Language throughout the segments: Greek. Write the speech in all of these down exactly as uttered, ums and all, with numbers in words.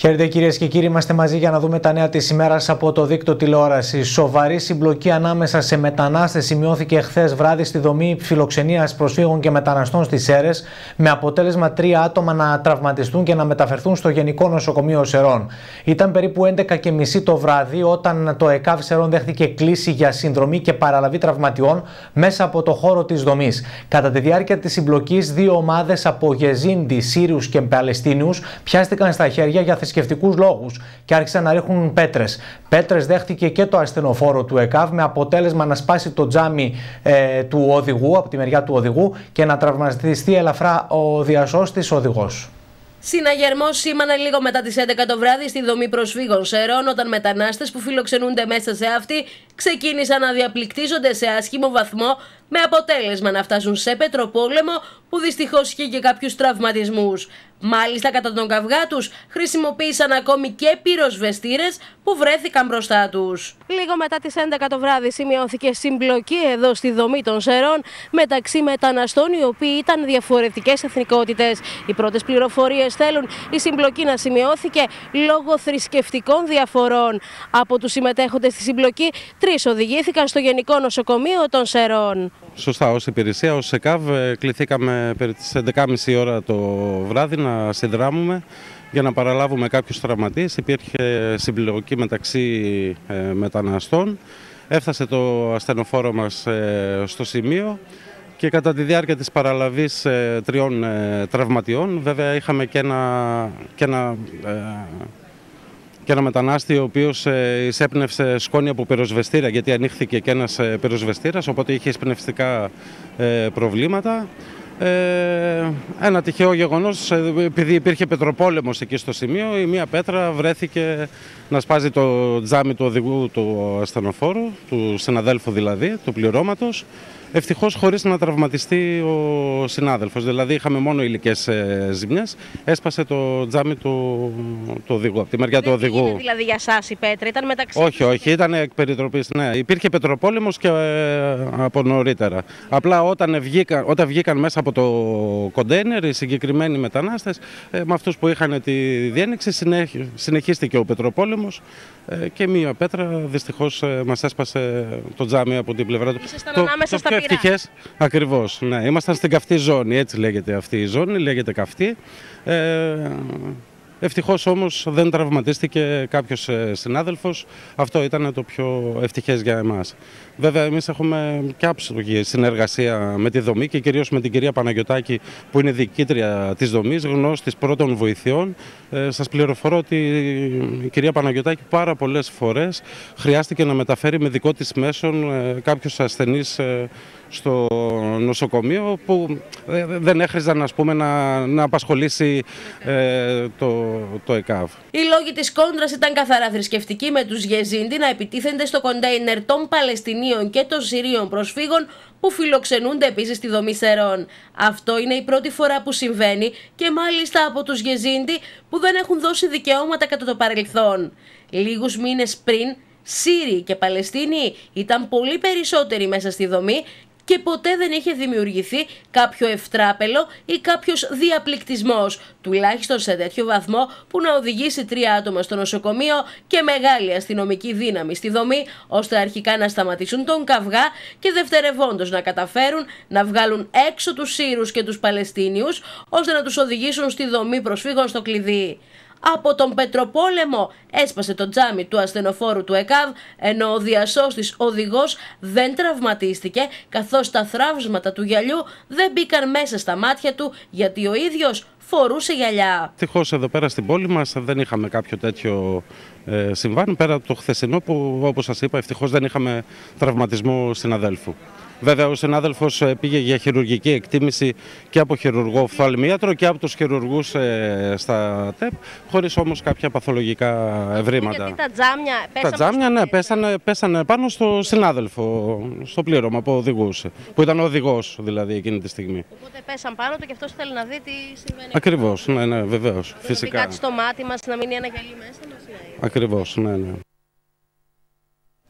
Χαίρετε κυρίες και κύριοι, είμαστε μαζί για να δούμε τα νέα της ημέρας από το δίκτυο τηλεόρασης. Σοβαρή συμπλοκή ανάμεσα σε μετανάστες σημειώθηκε χθες βράδυ στη δομή φιλοξενίας προσφύγων και μεταναστών στις Σέρρες, με αποτέλεσμα τρία άτομα να τραυματιστούν και να μεταφερθούν στο Γενικό Νοσοκομείο Σερών. Ήταν περίπου έντεκα και μισή το βράδυ όταν το ΕΚΑΒ Σερών δέχτηκε κλήση για συνδρομή και παραλαβή τραυματιών μέσα από το χώρο της δομής. Κατά τη διάρκεια της συμπλοκής, δύο ομάδες από Γεζίντι, Σύριους και Παλαιστίνιους πιάστηκαν στα χέρια για θρησκευτικούς λόγους και άρχισαν να ρίχνουν πέτρες. Πέτρες δέχτηκε και το ασθενοφόρο του ΕΚΑΒ, με αποτέλεσμα να σπάσει το τζάμι ε, του οδηγού, από τη μεριά του οδηγού, και να τραυματιστεί ελαφρά ο διασώστης οδηγός. Συναγερμός σήμανε λίγο μετά τις έντεκα το βράδυ στη δομή προσφύγων Σερών, όταν μετανάστες που φιλοξενούνται μέσα σε αυτή ξεκίνησαν να διαπληκτίζονται σε άσχημο βαθμό, με αποτέλεσμα να φτάσουν σε πετροπόλεμο που δυστυχώς είχε και κάποιους τραυματισμούς. Μάλιστα, κατά τον καυγά τους χρησιμοποίησαν ακόμη και πυροσβεστήρες που βρέθηκαν μπροστά τους. Λίγο μετά τις έντεκα το βράδυ σημειώθηκε συμπλοκή εδώ στη δομή των Σερών μεταξύ μεταναστών οι οποίοι ήταν διαφορετικές εθνικότητες. Οι πρώτες πληροφορίες θέλουν η συμπλοκή να σημειώθηκε λόγω θρησκευτικών διαφορών. Από τους συμμετέχοντες στη συμπλοκή, τρεις οδηγήθηκαν στο Γενικό Νοσοκομείο των Σερών. Σωστά, ως υπηρεσία, ως ΕΚΑΒ, κληθήκαμε περί τις έντεκα και μισή ώρα το βράδυ να συνδράμουμε για να παραλάβουμε κάποιους τραυματίες. Υπήρχε συμπλοκή μεταξύ ε, μεταναστών. Έφτασε το ασθενοφόρο μας ε, στο σημείο και κατά τη διάρκεια της παραλαβής ε, τριών ε, τραυματιών, βέβαια είχαμε και ένα, και ένα ε, και ένα μετανάστη ο οποίος ε, εισέπνευσε σκόνη από πυροσβεστήρα, γιατί ανοίχθηκε και ένας ε, πυροσβεστήρας, οπότε είχε εισπνευστικά ε, προβλήματα. Ε, ένα τυχαίο γεγονός, ε, επειδή υπήρχε πετροπόλεμος εκεί στο σημείο, η μία πέτρα βρέθηκε να σπάζει το τζάμι του οδηγού του ασθενοφόρου, του συναδέλφου δηλαδή, του πληρώματος. Ευτυχώς χωρίς να τραυματιστεί ο συνάδελφος, δηλαδή είχαμε μόνο υλικές ε, ζημιές, έσπασε το τζάμι του, του οδηγού, από τη μεριά του οδηγού. Δεν δηλαδή για σας η πέτρα, ήταν μεταξύ... Όχι, όχι, ήταν εκ περιτροπής, ναι. Υπήρχε πετροπόλεμος και ε, από νωρίτερα. Απλά όταν βγήκαν, όταν βγήκαν μέσα από το κοντέινερ οι συγκεκριμένοι μετανάστες, ε, με αυτούς που είχαν τη διένεξη, συνεχ, συνεχίστηκε ο πετροπόλεμος ε, και μία πέτρα δυστυχώς ε, μας έσπασε το τζάμι από την πλευρά του. Ήσασταν ανάμεσα στα πυρά. Ευτυχές, ακριβώς, ναι. Ήμασταν στην καυτή ζώνη, έτσι λέγεται αυτή η ζώνη, λέγεται καυτή. Ε, ευτυχώς όμως δεν τραυματίστηκε κάποιος συνάδελφος, αυτό ήταν το πιο ευτυχές για εμάς. Βέβαια, εμείς έχουμε και άψογη συνεργασία με τη δομή και κυρίως με την κυρία Παναγιωτάκη, που είναι διοικήτρια της δομής, γνώστης πρώτων βοηθειών. Ε, σας πληροφορώ ότι η κυρία Παναγιωτάκη πάρα πολλές φορές χρειάστηκε να μεταφέρει με δικό της μέσον ε, κάποιους ασθενείς ε, στο νοσοκομείο που ε, δεν έχριζαν, ας πούμε, να, να απασχολήσει ε, το, το ΕΚΑΒ. Οι λόγοι της κόντρας ήταν καθαρά θρησκευτικοί, με τους Γεζίντι να επιτίθενται στο κοντέινερ των Παλαιστινίων και των Συρίων προσφύγων που φιλοξενούνται επίσης στη δομή Σερών. Αυτό είναι η πρώτη φορά που συμβαίνει και μάλιστα από τους Γεζίντι που δεν έχουν δώσει δικαιώματα κατά το παρελθόν. Λίγους μήνες πριν, Σύριοι και Παλαιστίνοι ήταν πολύ περισσότεροι μέσα στη δομή και ποτέ δεν είχε δημιουργηθεί κάποιο ευτράπελο ή κάποιος διαπληκτισμός, τουλάχιστον σε τέτοιο βαθμό που να οδηγήσει τρία άτομα στο νοσοκομείο και μεγάλη αστυνομική δύναμη στη δομή, ώστε αρχικά να σταματήσουν τον καυγά και δευτερευόντως να καταφέρουν να βγάλουν έξω τους Σύρους και τους Παλαιστίνιους, ώστε να τους οδηγήσουν στη δομή προσφύγων στο κλειδί. Από τον πετροπόλεμο έσπασε το τζάμι του ασθενοφόρου του ΕΚΑΒ, ενώ ο διασώστης οδηγός δεν τραυματίστηκε, καθώς τα θραύσματα του γυαλιού δεν μπήκαν μέσα στα μάτια του, γιατί ο ίδιος φορούσε γυαλιά. Ευτυχώς εδώ πέρα στην πόλη μας δεν είχαμε κάποιο τέτοιο ε, συμβάν, πέρα από το χθεσινό που, όπως σας είπα, ευτυχώς δεν είχαμε τραυματισμό συναδέλφου. Βέβαια, ο συνάδελφος πήγε για χειρουργική εκτίμηση και από χειρουργό οφθαλμίατρο και από τους χειρουργούς ε, στα ΤΕΠ, χωρίς όμως κάποια παθολογικά ευρήματα. Γιατί τα τζάμια πέσανε, τα τζάμια, ναι, πέσανε, πέσανε πάνω στο συνάδελφο, στο πλήρωμα που οδηγούσε, που ήταν ο οδηγός δηλαδή εκείνη τη στιγμή. Οπότε πέσαν πάνω του και αυτός θέλει να δει τι συμβαίνει. Ακριβώς, ναι, ναι, βεβαίως, φυσικά. Να κάτι στο μάτι μας, να μείνει ένα γυαλί μέσα μας, ναι. Ακριβώς, ναι, ναι.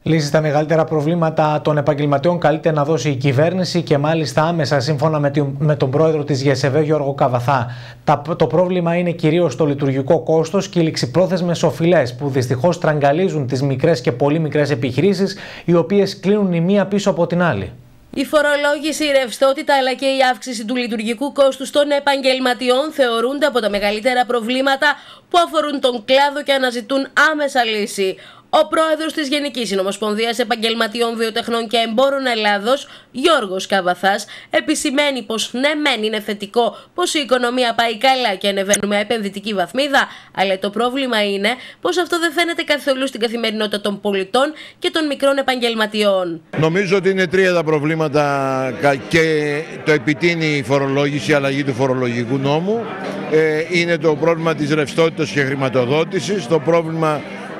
Λύσεις στα μεγαλύτερα προβλήματα των επαγγελματιών καλείται να δώσει η κυβέρνηση και μάλιστα άμεσα, σύμφωνα με τον πρόεδρο της ΓΕΣΕΒΕ Γιώργο Καβαθά. Το πρόβλημα είναι κυρίως το λειτουργικό κόστος και οι ληξιπρόθεσμες οφειλές που δυστυχώς τραγκαλίζουν τις μικρές και πολύ μικρές επιχειρήσεις, οι οποίες κλείνουν η μία πίσω από την άλλη. Η φορολόγηση, η ρευστότητα αλλά και η αύξηση του λειτουργικού κόστους των επαγγελματιών θεωρούνται από τα μεγαλύτερα προβλήματα που αφορούν τον κλάδο και αναζητούν άμεσα λύση. Ο πρόεδρος της Γενικής Συνομοσπονδίας Επαγγελματιών Βιοτεχνών και Εμπόρων Ελλάδος, Γιώργος Καβαθάς, επισημαίνει πως ναι μεν είναι θετικό πως η οικονομία πάει καλά και ανεβαίνουμε επενδυτική βαθμίδα, αλλά το πρόβλημα είναι πως αυτό δεν φαίνεται καθόλου στην καθημερινότητα των πολιτών και των μικρών επαγγελματιών. Νομίζω ότι είναι τρία τα προβλήματα και το επιτείνει η φορολόγηση, η αλλαγή του φορολογικού νόμου. Είναι το πρόβλημα της ρευστότητας και χρηματοδότησης, το πρόβλημα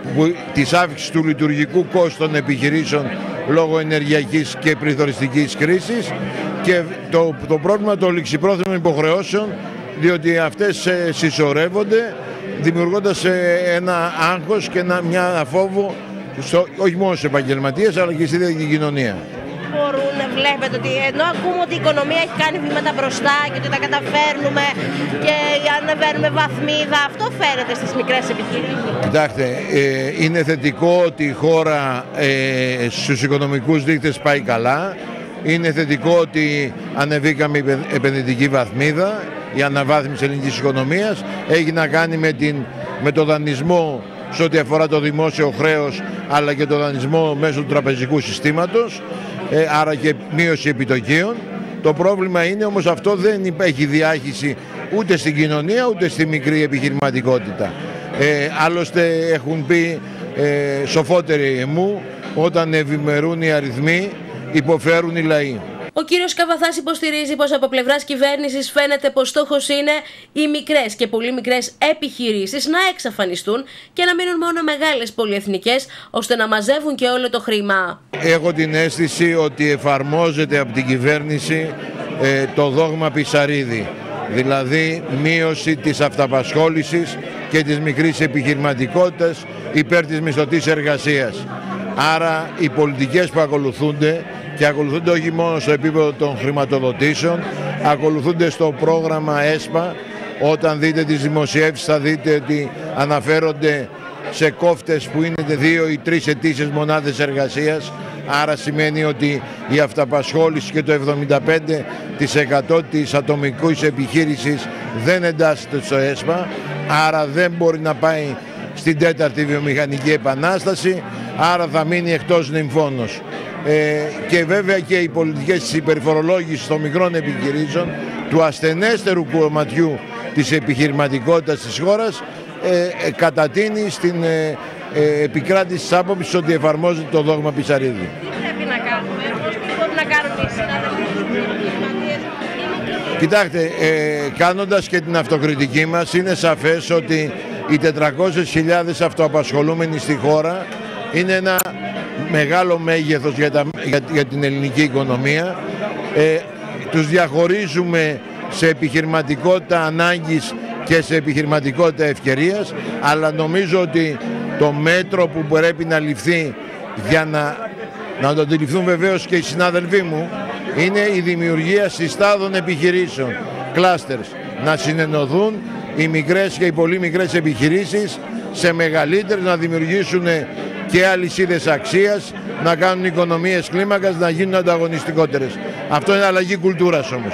της αύξησης του λειτουργικού κόστου των επιχειρήσεων λόγω ενεργειακής και πληθωριστικής κρίσης και το, το πρόβλημα των ληξιπρόθεσμων υποχρεώσεων, διότι αυτές ε, συσσωρεύονται δημιουργώντας ε, ένα άγχος και ένα, μια φόβο στο, όχι μόνο στους επαγγελματίες αλλά και στη ίδια την κοινωνία. Μπορούν, βλέπετε ότι ενώ ακούμε ότι η οικονομία έχει κάνει βήματα μπροστά και ότι τα καταφέρνουμε και ανεβαίνουμε βαθμίδα, αυτό φαίνεται στις μικρές επιχειρήσεις. Κοιτάξτε, ε, είναι θετικό ότι η χώρα ε, στους οικονομικούς δείκτες πάει καλά. Είναι θετικό ότι ανεβήκαμε επενδυτική βαθμίδα, η αναβάθμιση ελληνικής οικονομίας. Έχει να κάνει με, την, με το δανεισμό σε ό,τι αφορά το δημόσιο χρέος, αλλά και το δανεισμό μέσω του τραπεζικού συστήματος. Ε, άρα και μείωση επιτοκίων. Το πρόβλημα είναι όμως αυτό δεν έχει διάχυση ούτε στην κοινωνία ούτε στη μικρή επιχειρηματικότητα. Ε, άλλωστε έχουν πει ε, σοφότεροι εμού, όταν ευημερούν οι αριθμοί υποφέρουν οι λαοί. Ο κύριος Καβαθάς υποστηρίζει πως από πλευράς κυβέρνησης φαίνεται πως στόχος είναι οι μικρές και πολύ μικρές επιχειρήσεις να εξαφανιστούν και να μείνουν μόνο μεγάλες πολυεθνικές, ώστε να μαζεύουν και όλο το χρήμα. Έχω την αίσθηση ότι εφαρμόζεται από την κυβέρνηση ε, το δόγμα Πισαρίδη, δηλαδή μείωση της αυταπασχόλησης και της μικρής επιχειρηματικότητας υπέρ της μισθωτής εργασίας. Άρα οι πολιτικές που ακολουθούνται, και ακολουθούνται όχι μόνο στο επίπεδο των χρηματοδοτήσεων, ακολουθούνται στο πρόγραμμα ΕΣΠΑ. Όταν δείτε τις δημοσιεύσεις θα δείτε ότι αναφέρονται σε κόφτες που είναι δύο ή τρεις ετήσιες μονάδες εργασίας. Άρα σημαίνει ότι η αυταπασχόληση και το εβδομήντα πέντε τοις εκατό της ατομικής επιχείρησης δεν εντάσσεται στο ΕΣΠΑ. Άρα δεν μπορεί να πάει στην τέταρτη βιομηχανική επανάσταση. Άρα θα μείνει εκτός νυμφώνος. Ε, και βέβαια και οι πολιτικές της υπερφορολόγησης των μικρών επιχειρήσεων, του ασθενέστερου κομματιού της επιχειρηματικότητας της χώρας, ε, ε, κατατείνει στην ε, ε, επικράτηση της άποψης ότι εφαρμόζεται το δόγμα Πισαρίδη. Τι πρέπει να κάνουμε, πώς πρέπει να κάνουν οι συναδελφοί. Κοιτάξτε, ε, κάνοντας και την αυτοκριτική μας, είναι σαφές ότι οι τετρακόσιες χιλιάδες αυτοαπασχολούμενοι στη χώρα είναι ένα μεγάλο μέγεθος για, τα, για, για την ελληνική οικονομία. Ε, τους διαχωρίζουμε σε επιχειρηματικότητα ανάγκης και σε επιχειρηματικότητα ευκαιρίας, αλλά νομίζω ότι το μέτρο που πρέπει να ληφθεί για να, να το αντιληφθούν βεβαίως και οι συνάδελφοί μου, είναι η δημιουργία συστάδων επιχειρήσεων, clusters, να συνενωθούν οι μικρές και οι πολύ μικρές επιχειρήσεις σε μεγαλύτερες, να δημιουργήσουν και αλυσίδες αξίας, να κάνουν οικονομίες κλίμακας, να γίνουν ανταγωνιστικότερες. Αυτό είναι αλλαγή κουλτούρας όμως.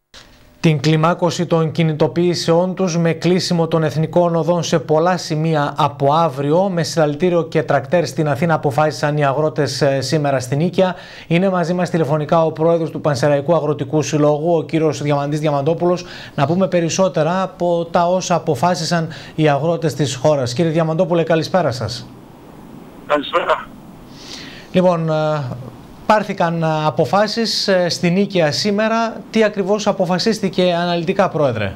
Την κλιμάκωση των κινητοποιήσεών τους με κλείσιμο των εθνικών οδών σε πολλά σημεία από αύριο, με συλλαλητήριο και τρακτέρ στην Αθήνα, αποφάσισαν οι αγρότες σήμερα στην Νίκαια. Είναι μαζί μας τηλεφωνικά ο πρόεδρος του Πανσεραϊκού Αγροτικού Συλλόγου, ο κύριος Διαμαντής Διαμαντόπουλος, να πούμε περισσότερα από τα όσα αποφάσισαν οι αγρότες της χώρας. Κύριε Διαμαντόπουλε, καλησπέρα σας. Καλησπέρα. Λοιπόν, πάρθηκαν αποφάσεις στην Νίκαια σήμερα. Τι ακριβώς αποφασίστηκε αναλυτικά, Πρόεδρε?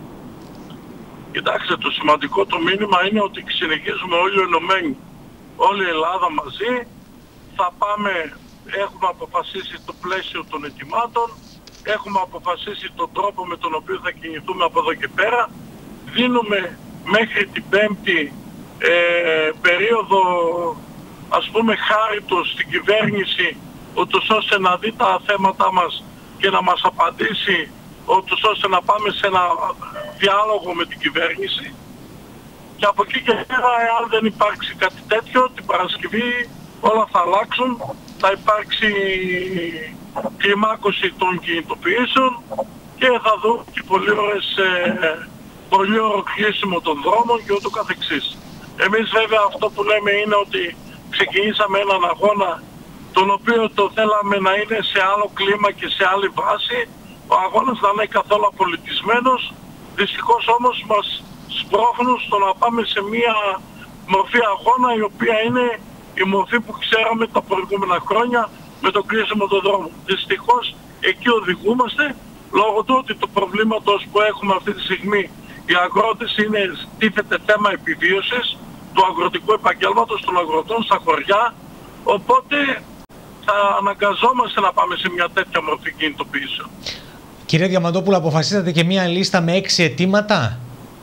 Κοιτάξτε, το σημαντικό το μήνυμα είναι ότι συνεχίζουμε όλοι ενωμένοι. Όλη η Ελλάδα μαζί θα πάμε, έχουμε αποφασίσει το πλαίσιο των ετοιμάτων, έχουμε αποφασίσει τον τρόπο με τον οποίο θα κινηθούμε από εδώ και πέρα. Δίνουμε μέχρι την Πέμπτη ε, περίοδο ας πούμε χάριτο στην κυβέρνηση, ούτως ώστε να δει τα θέματα μας και να μας απαντήσει, ούτως ώστε να πάμε σε ένα διάλογο με την κυβέρνηση. Και από εκεί και πέρα, εάν δεν υπάρξει κάτι τέτοιο, την Παρασκευή όλα θα αλλάξουν, θα υπάρξει κλιμάκωση των κινητοποιήσεων και θα δούμε και πολύ ώρες, ε, πολύ ωραίο κλείσιμο των δρόμων και ούτω καθεξής. Εμείς βέβαια αυτό που λέμε είναι ότι ξεκινήσαμε έναν αγώνα τον οποίο το θέλαμε να είναι σε άλλο κλίμα και σε άλλη βάση, ο αγώνας να είναι καθόλου απολυτισμένος, δυστυχώς όμως μας σπρώχνουν στο να πάμε σε μια μορφή αγώνα η οποία είναι η μορφή που ξέραμε τα προηγούμενα χρόνια με το κλείσιμο των δρόμων. Δυστυχώς εκεί οδηγούμαστε λόγω του ότι το προβλήματος που έχουμε αυτή τη στιγμή οι αγρότες είναι τίθεται θέμα επιβίωσης του αγροτικού επαγγέλματος των αγροτών στα χωριά, οπότε θα αναγκαζόμαστε να πάμε σε μια τέτοια μορφή κινητοποιήσεων. Κύριε Διαμαντόπουλο, αποφασίσατε και μια λίστα με έξι αιτήματα.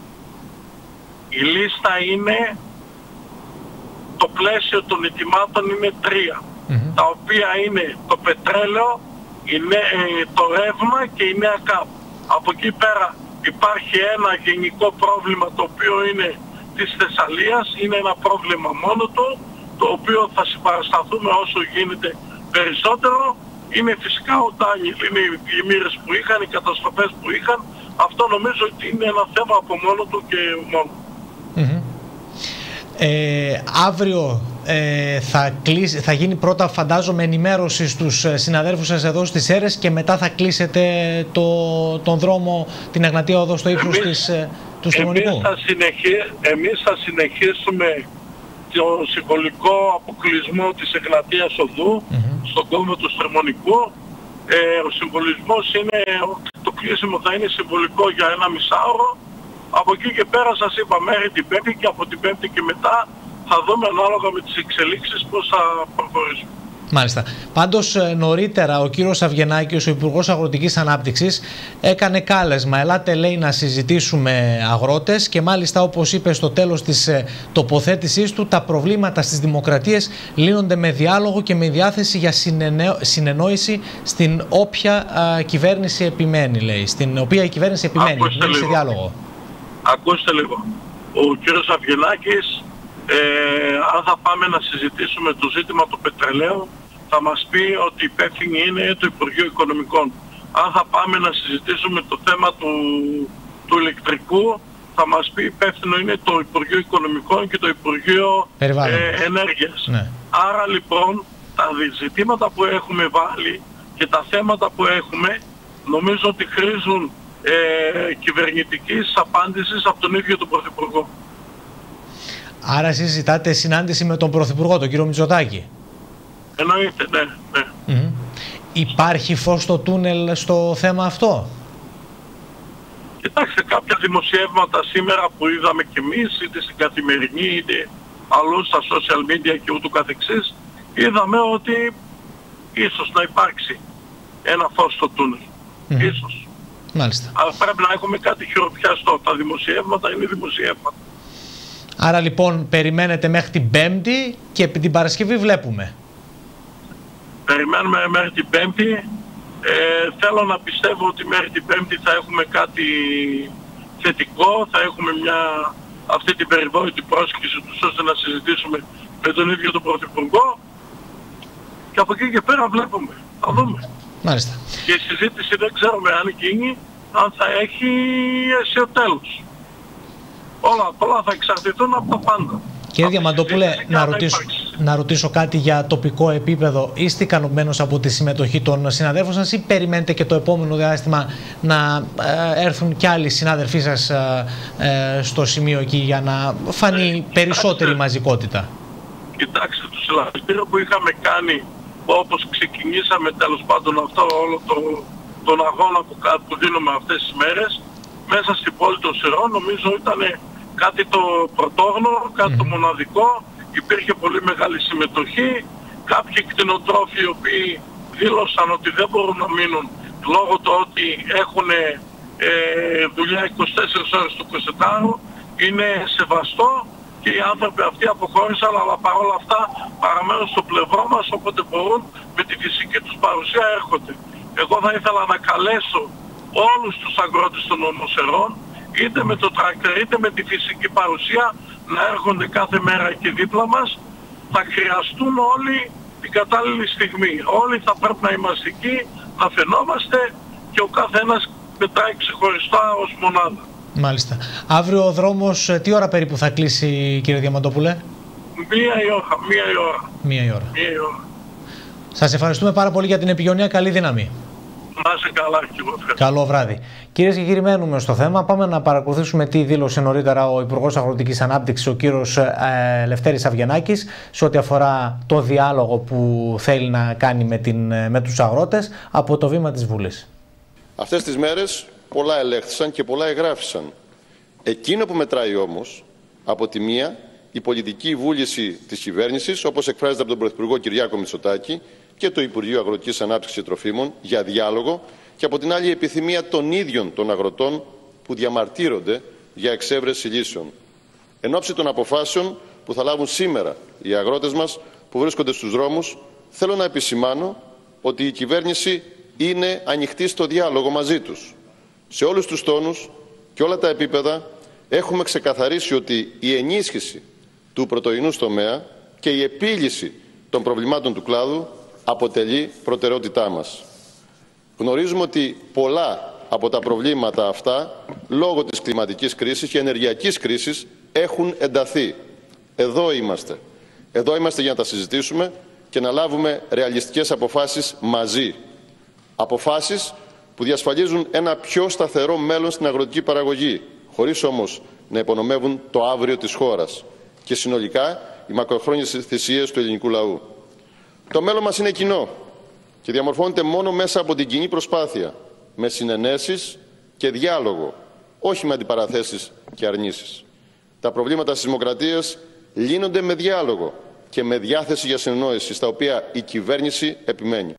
Η λίστα είναι, το πλαίσιο των αιτημάτων είναι τρία, mm-hmm. τα οποία είναι το πετρέλαιο, είναι, ε, το ρεύμα και η νέα ΚΑΠ. Από εκεί πέρα υπάρχει ένα γενικό πρόβλημα το οποίο είναι της Θεσσαλίας, είναι ένα πρόβλημα μόνο του, το οποίο θα συμπαρασταθούμε όσο γίνεται περισσότερο. Είναι φυσικά ο Ντάνιελ, είναι οι πλημμύρες που είχαν, οι καταστροφές που είχαν. Αυτό νομίζω ότι είναι ένα θέμα από μόνο του και μόνο. Mm-hmm. ε, αύριο ε, θα, κλείσει, θα γίνει πρώτα, φαντάζομαι, ενημέρωση στους συναδέλφους σας εδώ στις Σέρρες και μετά θα κλείσετε το, τον δρόμο, την Εγνατία Οδό στο ύψος της, ε, του Στριμονικού. Εμείς θα, συνεχί, εμείς θα συνεχίσουμε το συμβολικό αποκλεισμό της Εγνατίας Οδού mm-hmm. στον κόμμα του Στριμονικού. Ε, ο συμβολισμός είναι, το κλείσιμο θα είναι συμβολικό για ένα μισάωρο. Από εκεί και πέρα σας είπα μέχρι την Πέμπτη και από την Πέμπτη και μετά θα δούμε ανάλογα με τις εξελίξεις πώς θα προχωρήσουμε. Μάλιστα. Πάντως νωρίτερα ο κύριος Αυγενάκης, ο Υπουργός Αγροτικής Ανάπτυξης, έκανε κάλεσμα. Ελάτε, λέει, να συζητήσουμε αγρότες και μάλιστα, όπως είπε στο τέλος της τοποθέτησής του, τα προβλήματα στις δημοκρατίες λύνονται με διάλογο και με διάθεση για συνεννόηση στην όποια α, κυβέρνηση επιμένει, λέει. Στην οποία η κυβέρνηση επιμένει, επιμένει σε διάλογο. Ακούστε λίγο. Ο κύριος Αυγενάκης, Ε, αν θα πάμε να συζητήσουμε το ζήτημα του πετρελαίου, θα μας πει ότι υπεύθυνη είναι το Υπουργείο Οικονομικών. Αν θα πάμε να συζητήσουμε το θέμα του, του ηλεκτρικού, θα μας πει υπεύθυνο είναι το Υπουργείο Οικονομικών και το Υπουργείο ε, Ενέργειας. Ναι. Άρα λοιπόν τα ζητήματα που έχουμε βάλει και τα θέματα που έχουμε νομίζω ότι χρήζουν ε, κυβερνητικής απάντησης από τον ίδιο τον Πρωθυπουργό. Άρα εσείς ζητάτε συνάντηση με τον Πρωθυπουργό, τον κύριο Μητσοτάκη. Εννοείται, ναι. ναι. Mm-hmm. Υπάρχει φως στο τούνελ στο θέμα αυτό? Κοιτάξτε, κάποια δημοσιεύματα σήμερα που είδαμε κι εμείς, είτε στην Καθημερινή, είτε αλλού στα social media και ούτου καθεξής, είδαμε ότι ίσως να υπάρξει ένα φως στο τούνελ. Mm-hmm. Ίσως. Μάλιστα. Αλλά πρέπει να έχουμε κάτι χειροπιαστό. Τα δημοσιεύματα είναι δημοσιεύματα. Άρα λοιπόν περιμένετε μέχρι την Πέμπτη και την Παρασκευή βλέπουμε. Περιμένουμε μέχρι την Πέμπτη. Ε, θέλω να πιστεύω ότι μέχρι την Πέμπτη θα έχουμε κάτι θετικό. Θα έχουμε μια, αυτή την περιβόητη πρόσκληση τους ώστε να συζητήσουμε με τον ίδιο τον Πρωθυπουργό. Και από εκεί και πέρα βλέπουμε. Θα δούμε. Μάλιστα. Και η συζήτηση δεν ξέρουμε αν γίνει, αν θα έχει αίσιο τέλος. Όλα πολλά θα εξαρτηθούν από τα πάντα. Κύριε Διαμαντόπουλε, να ρωτήσω, να ρωτήσω κάτι για τοπικό επίπεδο. Είστε ικανοποιημένος από τη συμμετοχή των συναδέλφων σας ή περιμένετε και το επόμενο διάστημα να ε, έρθουν κι άλλοι συνάδελφοί σας ε, ε, στο σημείο εκεί για να φανεί ε, περισσότερη κοιτάξτε, μαζικότητα? Κοιτάξτε, το συλλαλητήριο που είχαμε κάνει, όπως ξεκινήσαμε τέλος πάντων αυτό όλο το, τον αγώνα που, που δίνουμε αυτές τις μέρες, μέσα στην πόλη των Σερρών, νομίζω ήταν κάτι το πρωτόγνωρο, κάτι mm-hmm. το μοναδικό. Υπήρχε πολύ μεγάλη συμμετοχή. Κάποιοι κτηνοτρόφοι οι οποίοι δήλωσαν ότι δεν μπορούν να μείνουν λόγω του ότι έχουν ε, δουλειά είκοσι τέσσερις ώρες το εικοσιτάωρο. Είναι σεβαστό. και οι άνθρωποι αυτοί αποχώρησαν, αλλά παρόλα αυτά παραμένουν στο πλευρό μας, όποτε μπορούν με τη φυσική τους παρουσία έρχονται. Εγώ θα ήθελα να καλέσω όλους τους αγρότες των νομοσερών, είτε με το τρακτέρ είτε με τη φυσική παρουσία, να έρχονται κάθε μέρα εκεί δίπλα μας. Θα χρειαστούν όλοι την κατάλληλη στιγμή. Όλοι θα πρέπει να είμαστε εκεί, να φαινόμαστε και ο καθένας πετάει ξεχωριστά ως μονάδα. Μάλιστα. Αύριο ο δρόμος τι ώρα περίπου θα κλείσει, κύριε Διαμαντόπουλε? Μία η ώρα. Μία η ώρα. Μία η ώρα. Μία η ώρα. Σας ευχαριστούμε πάρα πολύ για την επικοινωνία. Καλή δύναμη. Να είσαι καλά και εγώ ευχαριστώ. Καλό βράδυ. Κυρίες και κύριοι, μένουμε στο θέμα. Πάμε να παρακολουθήσουμε τι δήλωσε νωρίτερα ο Υπουργός Αγροτικής Ανάπτυξης, ο κύριος ε, Λευτέρης Αβγενάκης, σε ό,τι αφορά το διάλογο που θέλει να κάνει με, την, με τους αγρότες από το βήμα της Βουλής. Αυτές τις μέρες πολλά ελέγχθησαν και πολλά εγγράφησαν. Εκείνο που μετράει όμως, από τη μία, η πολιτική βούληση της κυβέρνησης, όπως εκφράζεται από τον Πρωθυπουργό Κυριάκο Μητσοτάκη και το Υπουργείο Αγροτικής Ανάπτυξης και Τροφίμων για διάλογο, και από την άλλη η επιθυμία των ίδιων των αγροτών που διαμαρτύρονται για εξέβρεση λύσεων. Εν ώψη των αποφάσεων που θα λάβουν σήμερα οι αγρότες μας που βρίσκονται στους δρόμους, θέλω να επισημάνω ότι η κυβέρνηση είναι ανοιχτή στο διάλογο μαζί τους. Σε όλους τους τόνους και όλα τα επίπεδα έχουμε ξεκαθαρίσει ότι η ενίσχυση του πρωτοϊνού τομέα και η επίλυση των προβλημάτων του κλάδου αποτελεί προτεραιότητά μας. Γνωρίζουμε ότι πολλά από τα προβλήματα αυτά, λόγω της κλιματικής κρίσης και ενεργειακής κρίσης, έχουν ενταθεί. Εδώ είμαστε. Εδώ είμαστε για να τα συζητήσουμε και να λάβουμε ρεαλιστικές αποφάσεις μαζί. Αποφάσεις που διασφαλίζουν ένα πιο σταθερό μέλλον στην αγροτική παραγωγή, χωρίς όμως να υπονομεύουν το αύριο της χώρας και συνολικά οι μακροχρόνιες θυσίες του ελληνικού λαού. Το μέλλον μας είναι κοινό και διαμορφώνεται μόνο μέσα από την κοινή προσπάθεια, με συνενέσεις και διάλογο, όχι με αντιπαραθέσεις και αρνήσεις. Τα προβλήματα της δημοκρατίας λύνονται με διάλογο και με διάθεση για συνεννόηση, στα οποία η κυβέρνηση επιμένει.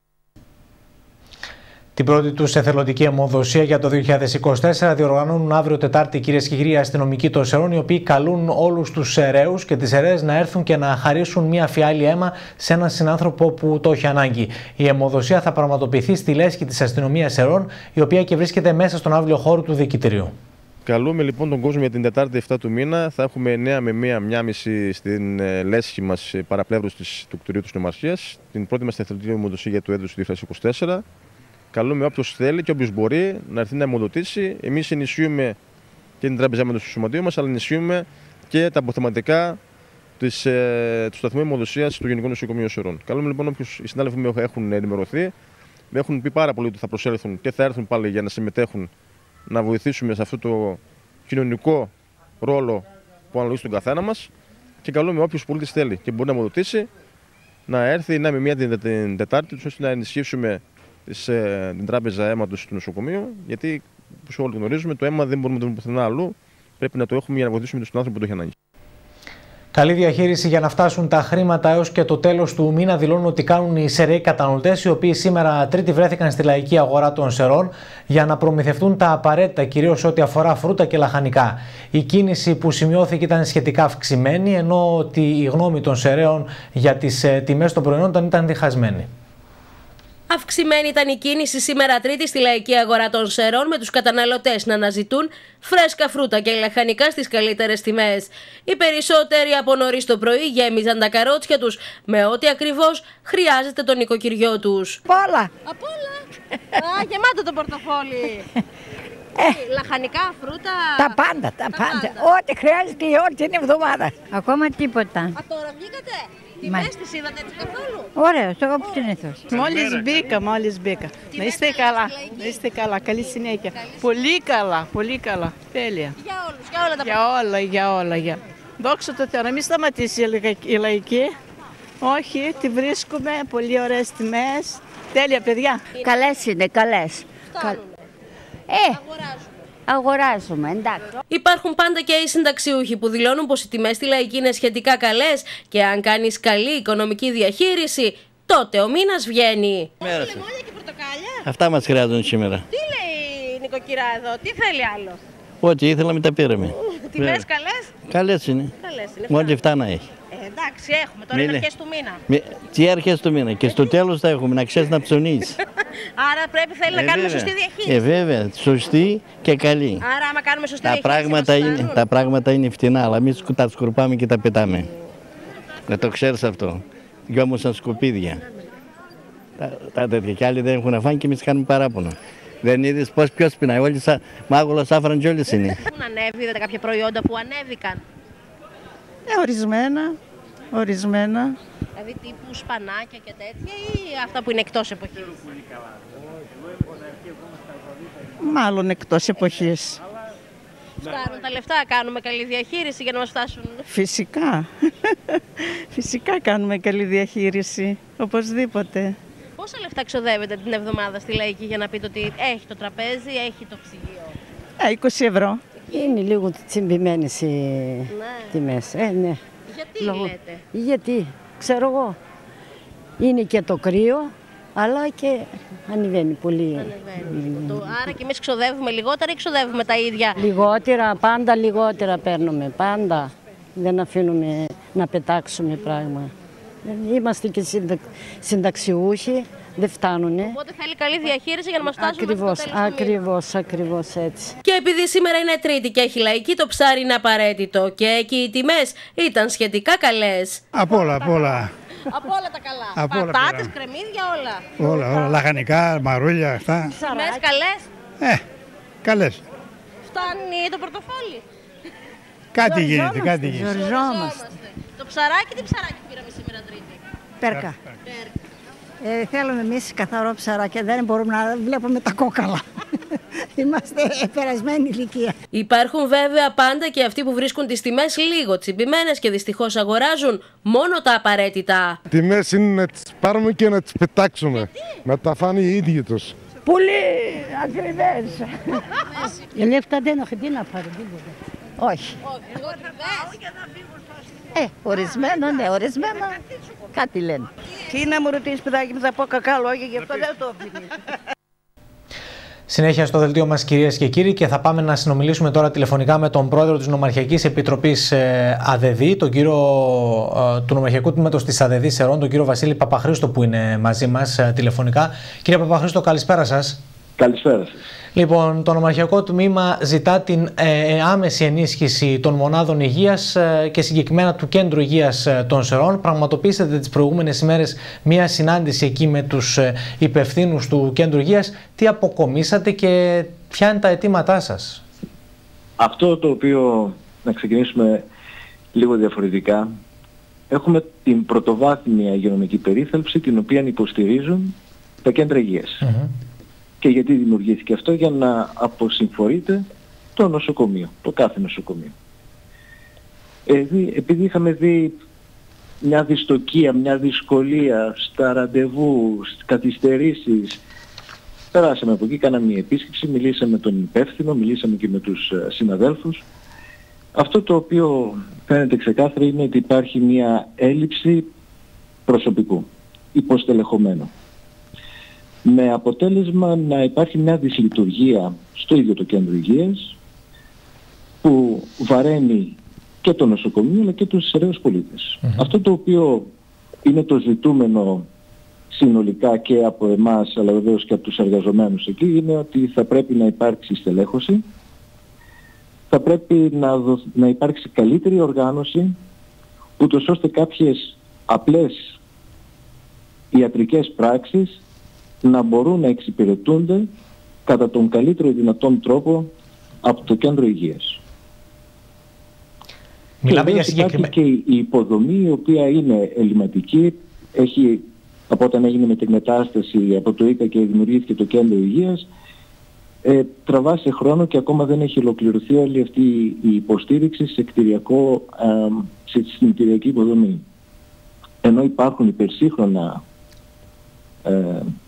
Την πρώτη τους εθελοντική αιμοδοσία για το δύο χιλιάδες είκοσι τέσσερα διοργανώνουν αύριο Τετάρτη, κυρίες και κύριοι, αστυνομικοί των Σερών, οι οποίοι καλούν όλους τους σεραίους και τις σεραίες να έρθουν και να χαρίσουν μία φιάλη αίμα σε έναν συνάνθρωπο που το έχει ανάγκη. Η αιμοδοσία θα πραγματοποιηθεί στη λέσχη της αστυνομίας Σερών, η οποία και βρίσκεται μέσα στον αύριο χώρο του δικητηρίου. Καλούμε λοιπόν τον κόσμο για την Τετάρτη εφτά του μήνα. Θα έχουμε εννέα με μία, μία και μισή στην λέσχη μας παραπλεύρους του κτηρίου της Νομαρχίας. Την πρώτη μας εθελοντική αιμοδοσία για το έτος του δύο χιλιάδες είκοσι τέσσερα. Καλούμε όποιος θέλει και όποιος μπορεί να έρθει να αιμοδοτήσει. Εμείς ενισχύουμε και την τράπεζά μας του σωματείου μας, αλλά ενισχύουμε και τα αποθεματικά της, ε, του σταθμού αιμοδοσίας του Γενικού Νοσοκομείου Σερών. Καλούμε λοιπόν όποιους οι συνάδελφοι μου έχουν ενημερωθεί, με έχουν πει πάρα πολύ ότι θα προσέλθουν και θα έρθουν πάλι για να συμμετέχουν, να βοηθήσουμε σε αυτό το κοινωνικό ρόλο που αναλογεί στον καθένα μας. Και καλούμε όποιος πολίτης θέλει και μπορεί να αιμοδοτήσει να έρθει να με μία την, την Τετάρτη, ώστε να ενισχύσουμε την τράπεζα αίματος του νοσοκομείου, γιατί όπως όλοι γνωρίζουμε το αίμα δεν μπορούμε να το βρούμε πουθενά αλλού. Πρέπει να το έχουμε για να βοηθήσουμε τον άνθρωπο που το έχει ανάγκη. Καλή διαχείριση για να φτάσουν τα χρήματα έως και το τέλος του μήνα, δηλώνουν ότι κάνουν οι σεραίοι καταναλωτές, οι οποίοι σήμερα Τρίτη βρέθηκαν στη λαϊκή αγορά των Σερών για να προμηθευτούν τα απαραίτητα, κυρίως ό,τι αφορά φρούτα και λαχανικά. Η κίνηση που σημειώθηκε ήταν σχετικά αυξημένη, ενώ ότι η γνώμη των σεραίων για τις τιμές των προϊόντων ήταν διχασμένη. Αυξημένη ήταν η κίνηση σήμερα Τρίτη στη λαϊκή αγορά των Σερών, με τους καταναλωτές να αναζητούν φρέσκα φρούτα και λαχανικά στις καλύτερες τιμές. Οι περισσότεροι από νωρίς το πρωί γέμιζαν τα καρότσια τους με ό,τι ακριβώς χρειάζεται το νοικοκυριό τους. Απ' όλα. Απ' όλα. Α, γεμάτο το πορτοφόλι. Ε, λαχανικά, φρούτα. Τα πάντα, τα, τα πάντα. πάντα. Ό,τι χρειάζεται όλη την εβδομάδα. Ακόμα τίποτα. Α, τώρα βγήκατε. Τιμές τις είδατε καθόλου? Ωραίο, το όπως συνήθως. Μόλις μπήκα, μόλις μπήκα. Να είστε καλά, να είστε καλά, καλή συνέχεια. Πολύ καλά, πολύ καλά, τέλεια. Για όλους, για όλα τα Για όλα, για όλα, για. Δόξα τω Θεώ, να μην σταματήσει η λαϊκή. Όχι, τη βρίσκουμε, πολύ ωραίες τιμές. Τέλεια, παιδιά. Καλές είναι, καλές. Φτάνουν. Ε, Αγοράζουν. αγοράζουμε, εντάξει. Υπάρχουν πάντα και οι συνταξιούχοι που δηλώνουν πως οι τιμές στη λαϊκή είναι σχετικά καλές και αν κάνεις καλή οικονομική διαχείριση, τότε ο μήνας βγαίνει. Μέρα λεμόνια και πορτοκάλια. Αυτά μας χρειάζονται σήμερα. Τι λέει η νοικοκυρά εδώ, τι θέλει άλλο? Ό,τι ήθελαμε τα πήραμε. Τιμές καλές. Καλές είναι. Καλές είναι. Ό,τι φτάνα έχει. Ε, εντάξει, έχουμε. Τώρα είναι αρχές του μήνα. Με... Τι αρχές του μήνα. Και στο τέλος θα έχουμε, να ξέρεις να ψωνίσεις. Άρα πρέπει θέλει να ε, κάνουμε βέβαια. σωστή διαχείριση. Ε, βέβαια. Σωστή και καλή. Άρα, άμα κάνουμε σωστή τα διαχείριση. Πράγματα είναι, τα πράγματα είναι φτηνά, αλλά εμείς τα σκορπάμε και τα πετάμε. Να το ξέρεις αυτό. Δυο μου σαν σκουπίδια. Τα, τα τέτοια κι άλλοι δεν έχουν να φάνε και εμείς κάνουμε παράπονο. Δεν είδες πώς ποιος πεινάει, όλοι σαν μάγουλος άφραν κι όλες είναι. Έχουν ανέβει, είδατε κάποια προϊόντα που ανέβηκαν. Ε, ορισμένα, ορισμένα. Δηλαδή τύπου σπανάκια και τέτοια ή αυτά που είναι εκτός εποχής. Μάλλον εκτός εποχής. Φτάνουν τα λεφτά, κάνουμε καλή διαχείριση για να μας φτάσουν. Φυσικά. Φυσικά κάνουμε καλή διαχείριση, οπωσδήποτε. Πόσα λεφτά ξοδεύετε την εβδομάδα στη Λαϊκή για να πείτε ότι έχει το τραπέζι, έχει το ψυγείο? Ε, είκοσι ευρώ. Είναι λίγο τσιμπημένες οι ναι. τιμές. Ε, ναι. Γιατί Λόγω... λέτε? Γιατί, ξέρω εγώ. Είναι και το κρύο, αλλά και ανεβαίνει πολύ. Ανεβαίνει. Mm. Το, άρα και εμείς ξοδεύουμε λιγότερα ή ξοδεύουμε τα ίδια? Λιγότερα, πάντα λιγότερα παίρνουμε, πάντα. Δεν αφήνουμε να πετάξουμε πράγμα. Είμαστε και συντα... συνταξιούχοι, δεν φτάνουνε. Οπότε θέλει καλή διαχείριση για να μας φτάσουν ακριβώς, μέχρι το τέλος του μήνα. Ακριβώς, ακριβώς έτσι. Και επειδή σήμερα είναι Τρίτη και έχει Λαϊκή, το ψάρι είναι απαραίτητο. Και εκεί οι τιμές ήταν σχετικά καλές. Από όλα, από όλα. Από όλα τα καλά. Από όλα Πατάτες, κρεμμύδια, όλα. Όλα, όλα. Λαχανικά, μαρούλια, αυτά. Τιμές καλές. Ε, καλές. Φτάνει το πορτοφόλι. Κάτι γίνεται, κάτι γίνεται. Ζοριζόμαστε. Το ψαράκι, τι ψαράκι πήραμε σήμερα Τρίτη? Πέρκα. Ε, θέλουμε εμείς καθαρό ψαράκι, δεν μπορούμε να βλέπουμε τα κόκαλα. Είμαστε περασμένη ηλικία. Υπάρχουν βέβαια πάντα και αυτοί που βρίσκουν τις τιμές λίγο τσιμπημένες και δυστυχώς αγοράζουν μόνο τα απαραίτητα. Τιμές είναι να τις πάρουμε και να τις πετάξουμε. Να τα φάνε οι ίδιοι τους. Πολύ ακριβές. Οι λεφτά δεν έχουν τι να πάρουν, Όχι. Ε, ορισμένα, ναι, ορισμένα. Κάτι λένε. Τι να μου ρωτήσεις, παιδάκι μου, θα πω κακά λόγια, γι' αυτό δεν το αφήνεις. Συνέχεια στο δελτίο μας, κυρίες και κύριοι, και θα πάμε να συνομιλήσουμε τώρα τηλεφωνικά με τον πρόεδρο της Νομαρχιακής Επιτροπής ΑΔΕΔΗ, τον κύριο του Νομαρχιακού Τμήματος της ΑΔΕΔΗ Σερών, τον κύριο Βασίλη Παπαχρήστο, που είναι μαζί μας τηλεφωνικά. Κύριε Παπαχρήστο, καλησπέρα σας. Καλησπέρα σας. Λοιπόν, το Νομαρχιακό Τμήμα ζητά την ε, άμεση ενίσχυση των μονάδων υγείας ε, και συγκεκριμένα του Κέντρου Υγείας ε, των Σερών. Πραγματοποιήσατε τις προηγούμενες ημέρες μία συνάντηση εκεί με τους ε, υπευθύνους του Κέντρου Υγείας. Τι αποκομίσατε και ποια είναι τα αιτήματά σας? Αυτό το οποίο, να ξεκινήσουμε λίγο διαφορετικά, έχουμε την πρωτοβάθμια υγειονομική περίθαλψη, την οποία υποστηρίζουν τα κέντρα υγείας. Mm-hmm. Και γιατί δημιουργήθηκε αυτό? Για να αποσυμφορείται το νοσοκομείο, το κάθε νοσοκομείο. Ε, επειδή είχαμε δει μια δυστοκία, μια δυσκολία στα ραντεβού, στις καθυστερήσεις, περάσαμε από εκεί, κάναμε μια επίσκεψη, μιλήσαμε με τον υπεύθυνο, μιλήσαμε και με τους συναδέλφους. Αυτό το οποίο φαίνεται ξεκάθαρα είναι ότι υπάρχει μια έλλειψη προσωπικού, υποστελεχωμένο. Με αποτέλεσμα να υπάρχει μια δυσλειτουργία στο ίδιο το κέντρο υγείας που βαραίνει και το νοσοκομείο αλλά και τους σεραίους πολίτες. Mm-hmm. Αυτό το οποίο είναι το ζητούμενο συνολικά και από εμάς αλλά βεβαίως και από τους εργαζομένους εκεί είναι ότι θα πρέπει να υπάρξει στελέχωση, θα πρέπει να, δο... να υπάρξει καλύτερη οργάνωση ούτως ώστε κάποιες απλές ιατρικές πράξεις να μπορούν να εξυπηρετούνται κατά τον καλύτερο δυνατόν τρόπο από το κέντρο υγείας. Μιλάμε για συγκεκριμένα... Υπάρχει και η υποδομή η οποία είναι ελληματική, έχει, από όταν έγινε με την μετάσταση από το ΙΚΑ και δημιουργήθηκε το κέντρο υγείας, ε, τραβά σε χρόνο και ακόμα δεν έχει ολοκληρωθεί όλη αυτή η υποστήριξη σε κτηριακό, ε, στην κτηριακή υποδομή. Ενώ υπάρχουν υπερσύγχρονα ε,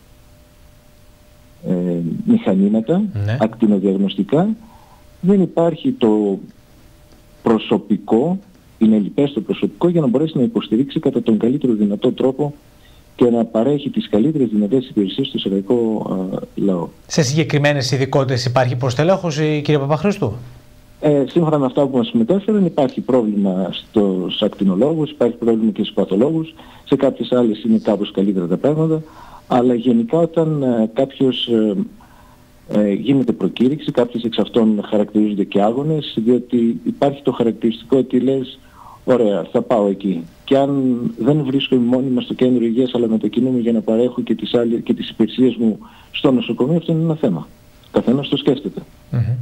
Ε, μηχανήματα, ναι. ακτινοδιαγνωστικά, δεν υπάρχει το προσωπικό, είναι λοιπές το προσωπικό για να μπορέσει να υποστηρίξει κατά τον καλύτερο δυνατό τρόπο και να παρέχει τις καλύτερες δυνατές υπηρεσίες στο σεραϊκό λαό. Σε συγκεκριμένες ειδικότητες υπάρχει προστελέχωση, κύριε Παπαχρήστου? Ε, σύμφωνα με αυτά που μας μετέφεραν, υπάρχει πρόβλημα στους ακτινολόγους, υπάρχει πρόβλημα και στους παθολόγους, σε κάποιες άλλες είναι κάπως καλύτερα τα πράγματα, αλλά γενικά όταν ε, κάποιος ε, ε, γίνεται προκήρυξη, κάποιες εξ αυτών χαρακτηρίζονται και άγονες, διότι υπάρχει το χαρακτηριστικό ότι λες, ωραία, θα πάω εκεί. Και αν δεν βρίσκομαι μόνιμα στο κέντρο υγείας, αλλά μετακινούμαι για να παρέχω και τις, άλλες, και τις υπηρεσίες μου στο νοσοκομείο, αυτό είναι ένα θέμα. Καθένας το σκέφτεται. Mm-hmm.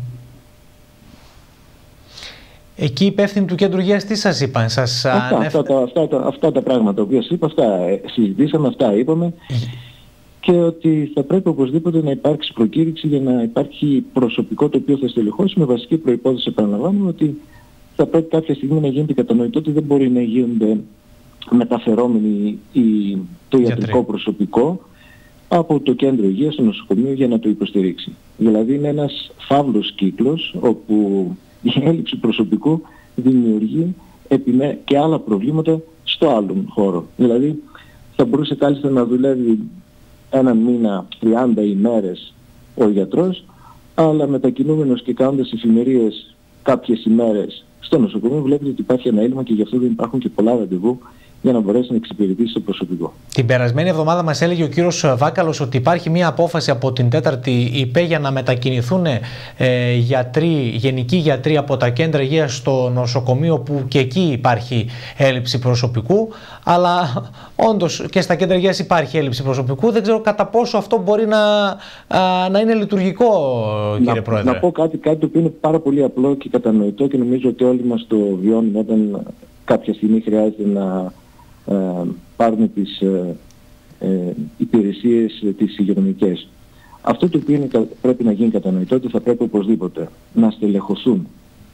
Εκεί οι υπεύθυνοι του κέντρου υγείας τι σας είπαν, σας αυτά, ανέφ... αυτά, τα, αυτά, τα, αυτά τα πράγματα που σας είπα, αυτά συζητήσαμε, αυτά είπαμε και ότι θα πρέπει οπωσδήποτε να υπάρξει προκήρυξη για να υπάρχει προσωπικό το οποίο θα στελεχώσει, με βασική προϋπόθεση, επαναλαμβάνουμε, ότι θα πρέπει κάποια στιγμή να γίνεται κατανοητό ότι δεν μπορεί να γίνονται μεταφερόμενοι η, το ιατρικό προσωπικό από το κέντρο υγείας στο νοσοκομείο για να το υποστηρίξει. Δηλαδή είναι ένας φαύλος κύκλος όπου η έλλειψη προσωπικού δημιουργεί επιμέ... και άλλα προβλήματα στο άλλον χώρο. Δηλαδή θα μπορούσε κάλλιστα να δουλεύει έναν μήνα, τριάντα ημέρες ο γιατρός, αλλά μετακινούμενος και κάνοντας εφημερίες κάποιες ημέρες στο νοσοκομείο, βλέπετε ότι υπάρχει ένα έλλειμμα και γι' αυτό δεν υπάρχουν και πολλά ραντεβού για να μπορέσει να εξυπηρετήσει το προσωπικό. Την περασμένη εβδομάδα μας έλεγε ο κύριος Βάκαλος ότι υπάρχει μια απόφαση από την τέταρτη ΥΠΕ για να μετακινηθούν ε, γιατροί, γενικοί γιατροί από τα κέντρα υγείας στο νοσοκομείο, που και εκεί υπάρχει έλλειψη προσωπικού, αλλά όντως και στα κέντρα υγείας υπάρχει έλλειψη προσωπικού. Δεν ξέρω κατά πόσο αυτό μπορεί να, α, να είναι λειτουργικό, κύριε να, Πρόεδρε. Να πω κάτι, κάτι το οποίο είναι πάρα πολύ απλό και κατανοητό και νομίζω ότι όλοι μας το βιώνουμε όταν κάποια στιγμή χρειάζεται να Ε, πάρουν τις ε, ε, υπηρεσίες ε, τις υγειονομικές. Αυτό το οποίο είναι, πρέπει να γίνει κατανοητό, ότι θα πρέπει οπωσδήποτε να στελεχωθούν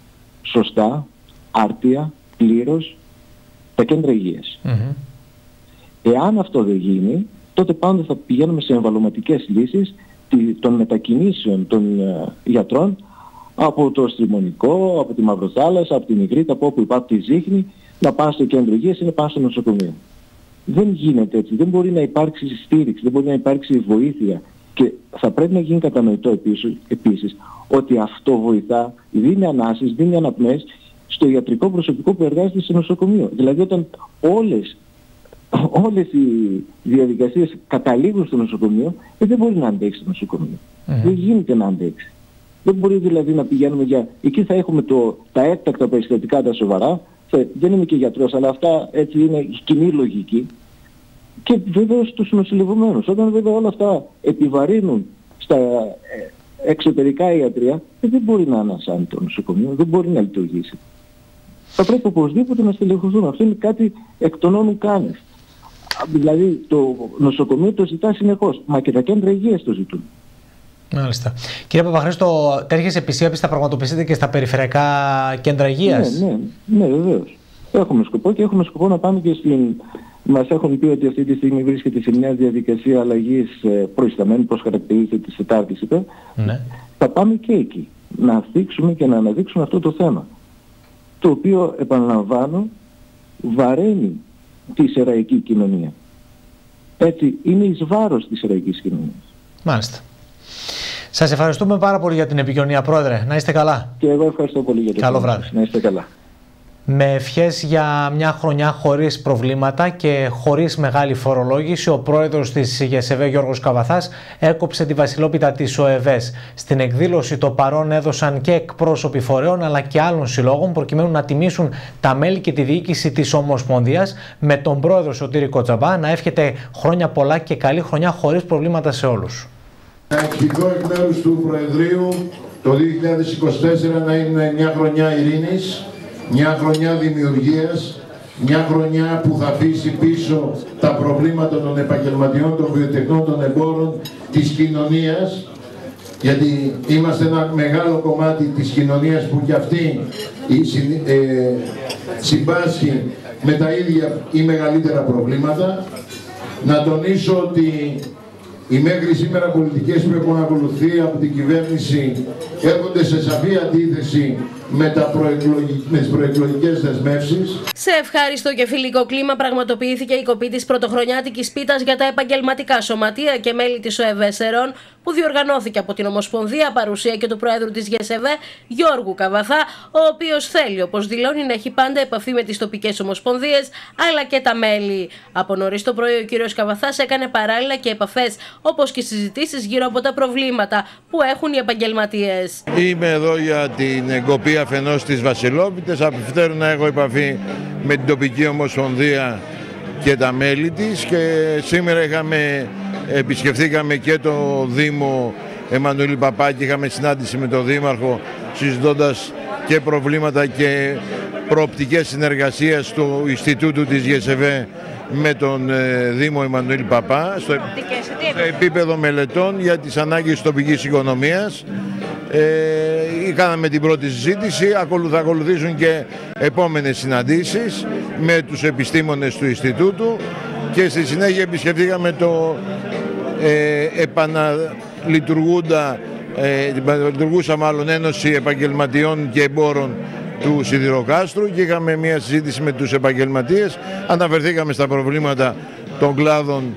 σωστά, άρτια, πλήρως τα κέντρα υγείας. Mm-hmm. Εάν αυτό δεν γίνει, τότε πάντα θα πηγαίνουμε σε εμβαλωματικές λύσεις των μετακινήσεων των ε, γιατρών από το Στριμονικό, από τη Μαυροθάλασσα, από την Ιγρήτα, από όπου υπάρχει τη Ζήχνη, να πάνε στο κέντρο υγείας ή να πάνε στο νοσοκομείο. Δεν γίνεται έτσι. Δεν μπορεί να υπάρξει στήριξη, δεν μπορεί να υπάρξει βοήθεια. Και θα πρέπει να γίνει κατανοητό επίσης, επίσης ότι αυτό βοηθά, δίνει ανάσεις, δίνει αναπνές στο ιατρικό προσωπικό που εργάζεται στο νοσοκομείο. Δηλαδή όταν όλες, όλες οι διαδικασίες καταλήγουν στο νοσοκομείο, ε, δεν μπορεί να αντέξει το νοσοκομείο. Mm-hmm. Δεν γίνεται να αντέξει. Δεν μπορεί δηλαδή να πηγαίνουμε για... Εκεί θα έχουμε το, τα έκτακτα περιστατικά, τα σοβαρά. Δεν είμαι και γιατρός, αλλά αυτά έτσι είναι κοινή λογική. Και βέβαια στους νοσηλευομένους. Όταν βέβαια όλα αυτά επιβαρύνουν στα εξωτερικά ιατρία, δεν μπορεί να ανασάνει το νοσοκομείο, δεν μπορεί να λειτουργήσει. Θα πρέπει οπωσδήποτε να στελεχωθούν. Αυτό είναι κάτι εκ των όνων κάνευ. Δηλαδή το νοσοκομείο το ζητά συνεχώς, μα και τα κέντρα υγείας το ζητούν. Μάλιστα. Κύριε Παπαχρήστο, τέτοιες επισήμες θα πραγματοποιήσετε και στα περιφερειακά κέντρα υγείας? Ναι, ναι, ναι, βεβαίως. Έχουμε σκοπό και έχουμε σκοπό να πάμε και στην... Μας έχουν πει ότι αυτή τη στιγμή βρίσκεται σε μια διαδικασία αλλαγής προϊσταμένη, πώς χαρακτηρίζεται της τετάρτης ΥΠΕ. Ναι. Θα πάμε και εκεί, να θίξουμε και να αναδείξουμε αυτό το θέμα. Το οποίο, επαναλαμβάνω, βαραίνει τη σεραϊκή κοινωνία. Έτσι, είναι εις βάρος της σεραϊκής κοινωνίας. Μάλιστα. Σας ευχαριστούμε πάρα πολύ για την επικοινωνία, Πρόεδρε. Να είστε καλά. Και εγώ ευχαριστώ πολύ για το Καλό βράδυ. Να είστε καλά. Με ευχές για μια χρονιά χωρίς προβλήματα και χωρίς μεγάλη φορολόγηση, ο πρόεδρος της ΓΕΣΕΒΕ, Γιώργος Καβαθάς, έκοψε τη βασιλόπιτα της ΟΕΒΕΣ. Στην εκδήλωση το παρόν έδωσαν και εκπρόσωποι φορέων αλλά και άλλων συλλόγων, προκειμένου να τιμήσουν τα μέλη και τη διοίκηση της Ομοσπονδίας, με τον πρόεδρο Σωτήρη Κοτζαμπά να εύχεται χρόνια πολλά και καλή χρονιά χωρίς προβλήματα σε όλους. Να ευχηθώ εκ μέρους του Προεδρείου το δύο χιλιάδες είκοσι τέσσερα να είναι μια χρονιά ειρήνης, μια χρονιά δημιουργίας, μια χρονιά που θα αφήσει πίσω τα προβλήματα των επαγγελματιών, των βιοτεχνών, των εμπόρων, της κοινωνίας, γιατί είμαστε ένα μεγάλο κομμάτι της κοινωνίας που κι αυτή ε, συμπάσχει με τα ίδια ή μεγαλύτερα προβλήματα. Να τονίσω ότι οι μέχρι σήμερα πολιτικές που έχουν ακολουθεί από την κυβέρνηση έρχονται σε σαφή αντίθεση με, τα προεκλογι... με τις προεκλογικές δεσμεύσεις. Σε ευχάριστο και φιλικό κλίμα πραγματοποιήθηκε η κοπή της πρωτοχρονιάτικης πίτας για τα επαγγελματικά σωματεία και μέλη της ΟΕΒΕ Σερών, που διοργανώθηκε από την Ομοσπονδία, παρουσία και του Προέδρου της ΓΕΣΕΒΕ, Γιώργου Καβαθά, ο οποίος θέλει, όπως δηλώνει, να έχει πάντα επαφή με τις τοπικές ομοσπονδίες αλλά και τα μέλη. Από νωρίς το πρωί ο κύριος Καβαθάς έκανε παράλληλα και επαφές, όπως και συζητήσεις γύρω από τα προβλήματα που έχουν οι επαγγελματίες. Είμαι εδώ για την εγκοπή αφενός της Βασιλόπιτες, αφετέρου να έχω επαφή με την τοπική ομοσπονδία και τα μέλη της, και σήμερα είχαμε, επισκεφθήκαμε και το Δήμο Εμμανουήλ Παπά και είχαμε συνάντηση με τον Δήμαρχο, συζητώντας και προβλήματα και προοπτικές συνεργασίας του Ινστιτούτου της ΓΕΣΕΒΕ με τον ε, Δήμο Εμμανουήλ Παπά στο, στο επίπεδο μελετών για τις ανάγκες της τοπικής οικονομίας. Ε, κάναμε την πρώτη συζήτηση, θα ακολουθήσουν και επόμενες συναντήσεις με τους επιστήμονες του Ινστιτούτου και στη συνέχεια επισκεφτήκαμε το ε, επαναλειτουργούντα, ε, λειτουργούσα μάλλον Ένωση Επαγγελματιών και Εμπόρων του Σιδηροκάστρου και είχαμε μια συζήτηση με τους επαγγελματίες. Αναφερθήκαμε στα προβλήματα των κλάδων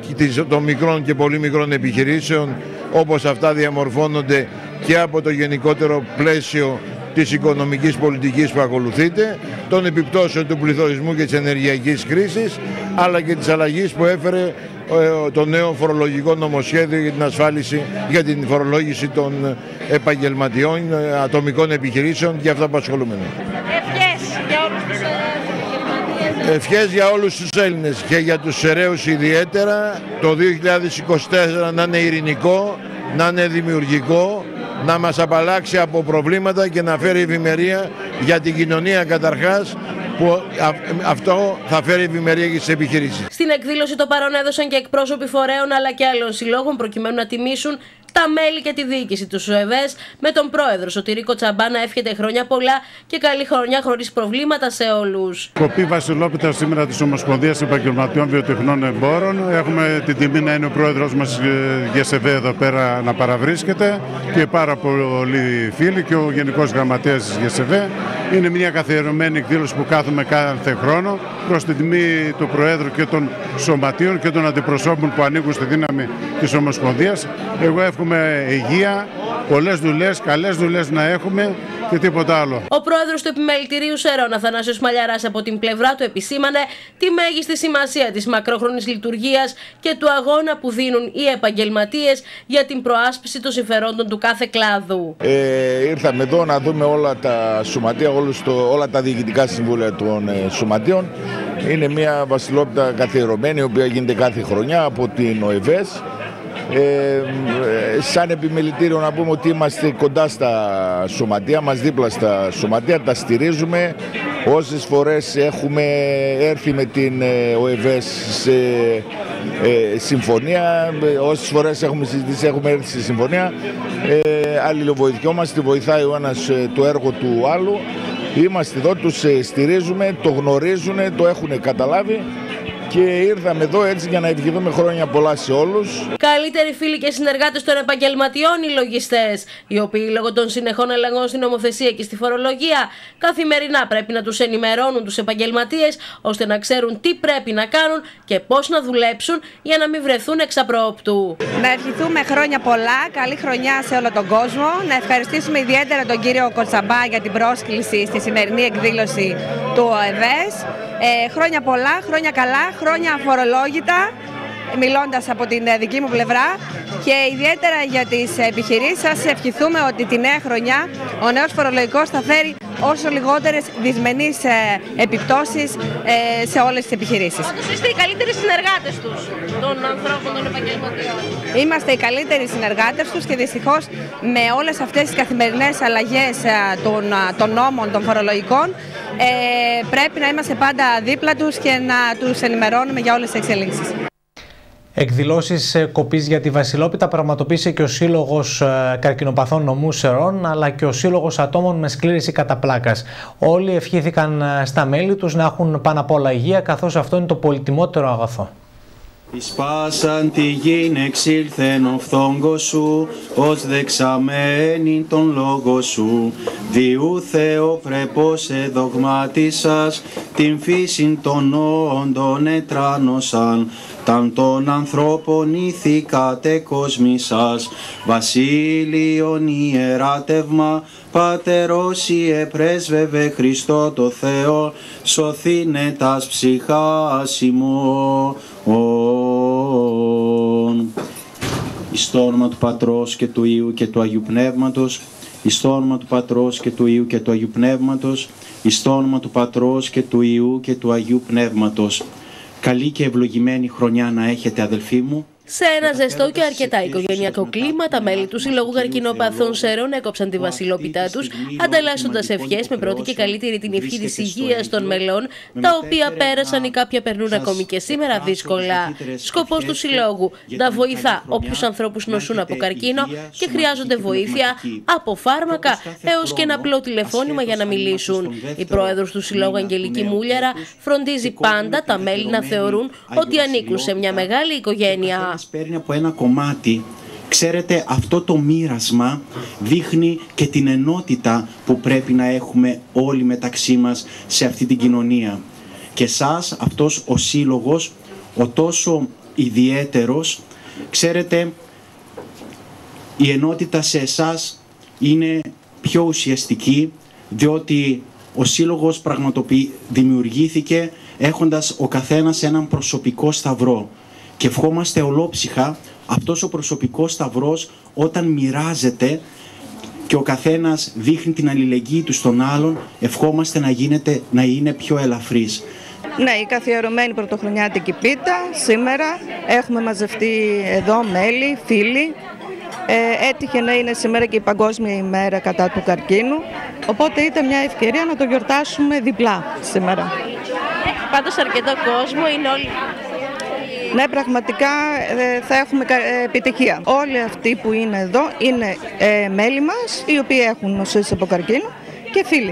των μικρών και πολύ μικρών επιχειρήσεων, όπως αυτά διαμορφώνονται και από το γενικότερο πλαίσιο της οικονομικής πολιτικής που ακολουθείται, των επιπτώσεων του πληθωρισμού και της ενεργειακής κρίσης, αλλά και της αλλαγής που έφερε το νέο φορολογικό νομοσχέδιο για την ασφάλιση, για την φορολόγηση των επαγγελματιών, ατομικών επιχειρήσεων και αυτά που ασχολούμενοι. Ευχές για όλους τους επαγγελματίες. Ευχές για όλους τους Έλληνες και για τους Σεραίους ιδιαίτερα, το δύο χιλιάδες είκοσι τέσσερα να είναι ειρηνικό, να είναι δημιουργικό, να μας απαλλάξει από προβλήματα και να φέρει ευημερία για την κοινωνία καταρχάς, που αυτό θα φέρει ευημερία και στις επιχειρήσεις. Στην εκδήλωση το παρόν έδωσαν και εκπρόσωποι φορέων αλλά και άλλων συλλόγων προκειμένου να τιμήσουν τα μέλη και τη διοίκηση του ΟΕΒΕΣ, με τον πρόεδρο Σωτήρη Κοτσαμπά να εύχεται χρόνια πολλά και καλή χρονιά χωρίς προβλήματα σε όλους. Κοπή Βασιλόπιτα σήμερα της Ομοσπονδίας Επαγγελματιών Βιοτεχνών Εμπόρων. Έχουμε την τιμή να είναι ο πρόεδρος μας ΓΕΣΕΒΕ εδώ πέρα να παραβρίσκεται και πάρα πολλοί φίλοι και ο Γενικός Γραμματέας της ΓΕΣΕΒΕ. Είναι μια καθιερωμένη εκδήλωση που κάθουμε κάθε χρόνο προς την τιμή του Προέδρου και των σωματείων και των αντιπροσώπων που ανήκουν στη δύναμη της Ομοσπονδίας. Εγώ εύχομαι υγεία, πολλές δουλειές, καλές δουλειές να έχουμε και τίποτα άλλο. Ο πρόεδρος του Επιμελητηρίου Σερών, Αθανάσιος Μαλιαράς, από την πλευρά του επισήμανε τη μέγιστη σημασία της μακρόχρονης λειτουργίας και του αγώνα που δίνουν οι επαγγελματίες για την προάσπιση των συμφερόντων του κάθε κλάδου. Ε, ήρθαμε εδώ να δούμε όλα τα σωματεία, όλους το, όλα τα διοικητικά συμβούλια των ε, σωματείων. Είναι μια βασιλόπιτα καθιερωμένη, η οποία γίνεται κάθε χρονιά από την ΟΕΒΕΣ. Ε, σαν επιμελητήριο να πούμε ότι είμαστε κοντά στα σωματεία μας, δίπλα στα σωματεία, τα στηρίζουμε. Όσες φορές έχουμε έρθει με την ΟΕΒΕΣ σε ε, συμφωνία, όσες φορές έχουμε συζητήσει, έχουμε έρθει σε συμφωνία, ε, αλληλοβοηθιόμαστε, βοηθάει ο ένας ε, το έργο του άλλου. Είμαστε εδώ, τους ε, στηρίζουμε, το γνωρίζουν, το έχουν καταλάβει. Και ήρθαμε εδώ έτσι για να ευχηθούμε χρόνια πολλά σε όλους. Καλύτεροι φίλοι και συνεργάτες των επαγγελματιών οι λογιστές, οι οποίοι λόγω των συνεχών αλλαγών στην νομοθεσία και στη φορολογία καθημερινά πρέπει να τους ενημερώνουν τους επαγγελματίες ώστε να ξέρουν τι πρέπει να κάνουν και πώς να δουλέψουν για να μην βρεθούν εξαπρόπτου. Να ευχηθούμε χρόνια πολλά, καλή χρονιά σε όλο τον κόσμο. Να ευχαριστήσουμε ιδιαίτερα τον κύριο Κοτσαμπά για την πρόσκληση στη σημερινή εκδήλωση του ΟΕΒΕΣ. Ε, χρόνια πολλά, χρόνια καλά, χρόνια αφορολόγητα, μιλώντας από την δική μου πλευρά, και ιδιαίτερα για τις επιχειρήσεις σας ευχηθούμε ότι τη νέα χρονιά ο νέος φορολογικός θα φέρει όσο λιγότερες δυσμενείς επιπτώσεις σε όλες τις επιχειρήσεις. Όντως είστε οι καλύτεροι συνεργάτες τους, των ανθρώπων των επαγγελματιών. Είμαστε οι καλύτεροι συνεργάτες τους και δυστυχώς με όλες αυτές τις καθημερινές αλλαγές των, των νόμων, των φορολογικών, ε, πρέπει να είμαστε πάντα δίπλα τους και να τους ενημερώνουμε για όλες τις εξελίξεις. Εκδηλώσεις κοπής για τη Βασιλόπιτα πραγματοποίησε και ο Σύλλογος Καρκινοπαθών Νομού Σερών, αλλά και ο Σύλλογος Ατόμων με Σκλήρυνση κατά πλάκας. Όλοι ευχήθηκαν στα μέλη τους να έχουν πάνω απ' όλα υγεία, καθώς αυτό είναι το πολυτιμότερο αγαθό. Εις πάσαν τη γην εξήλθεν ο φθόγκος σου, ως δεξαμένη τον λόγο σου. Διού Θεό πρέπος εδογμάτισας, την φύσιν των όντων ετράνωσαν, ταν των ανθρώπων ηθικάτε κοσμήσας. Βασίλειον ιεράτευμα, Πατερός Ιε πρέσβευε Χριστό το Θεό, σωθήνε τας ψυχάς ημών. Εις το όνομα του Πατρός και του Υιού και του Αγίου Πνεύματος, εις το όνομα του Πατρός και του Υιού και του Αγίου Πνεύματος, εις το όνομα του Πατρός και του Υιού και του Αγίου Πνεύματος. Καλή και ευλογημένη χρονιά να έχετε, αδελφοί μου. Σε ένα ζεστό και αρκετά οικογενειακό κλίμα, τα μέλη του Συλλόγου Καρκινοπαθών Σερών έκοψαν τη βασιλόπιτά τους, ανταλλάσσοντας ευχές με πρώτη και καλύτερη την ευχή της υγείας των μελών, τα οποία πέρασαν ή κάποια περνούν ακόμη και σήμερα δύσκολα. Σκοπός του Συλλόγου: να βοηθά όποιους ανθρώπους νοσούν από καρκίνο και χρειάζονται βοήθεια, από φάρμακα έως και ένα απλό τηλεφώνημα για να μιλήσουν. Η πρόεδρος του Συλλόγου, Αγγελική Μούλιαρα, φροντίζει πάντα τα μέλη να θεωρούν ότι ανήκουν σε μια μεγάλη οικογένεια. Παίρνει από ένα κομμάτι. Ξέρετε, αυτό το μοίρασμα δείχνει και την ενότητα που πρέπει να έχουμε όλοι μεταξύ μας σε αυτή την κοινωνία. Και εσάς, αυτός ο σύλλογος, ο τόσο ιδιαίτερος, ξέρετε, η ενότητα σε εσάς είναι πιο ουσιαστική, διότι ο σύλλογος πραγματοποιη... δημιουργήθηκε έχοντας ο καθένας έναν προσωπικό σταυρό. Και ευχόμαστε ολόψυχα αυτός ο προσωπικός σταυρός, όταν μοιράζεται και ο καθένας δείχνει την αλληλεγγύη του στον άλλον, ευχόμαστε να, γίνεται, να είναι πιο ελαφρύς. Ναι, η καθιερωμένη πρωτοχρονιάτικη πίτα. Σήμερα έχουμε μαζευτεί εδώ μέλη, φίλοι. Ε, έτυχε να είναι σήμερα και η Παγκόσμια ημέρα κατά του καρκίνου, οπότε ήταν μια ευκαιρία να το γιορτάσουμε διπλά σήμερα. Έχει πάντως αρκετό κόσμο, είναι όλοι... Ναι, πραγματικά θα έχουμε επιτυχία. Όλοι αυτοί που είναι εδώ είναι ε, μέλη μας, οι οποίοι έχουν νοσήσει από καρκίνο και φίλοι.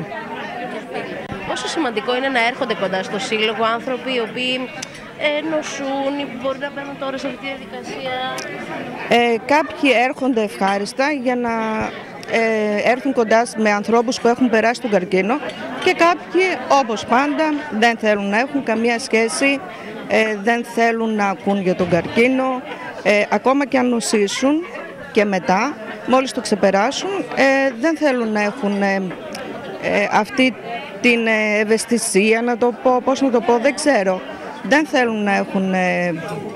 Πόσο σημαντικό είναι να έρχονται κοντά στο σύλλογο άνθρωποι οι οποίοι ε, νοσούν ή που μπορεί να μπαίνουν τώρα σε αυτή τη διαδικασία? Ε, κάποιοι έρχονται ευχάριστα για να ε, έρθουν κοντά με ανθρώπους που έχουν περάσει τον καρκίνο και κάποιοι, όπως πάντα, δεν θέλουν να έχουν καμία σχέση. Ε, δεν θέλουν να ακούν για τον καρκίνο, ε, ακόμα και αν νοσήσουν και μετά, μόλις το ξεπεράσουν, ε, δεν θέλουν να έχουν ε, ε, αυτή την ευαισθησία, να το πω, πώς να το πω, δεν ξέρω. Δεν θέλουν να έχουν ε, ε,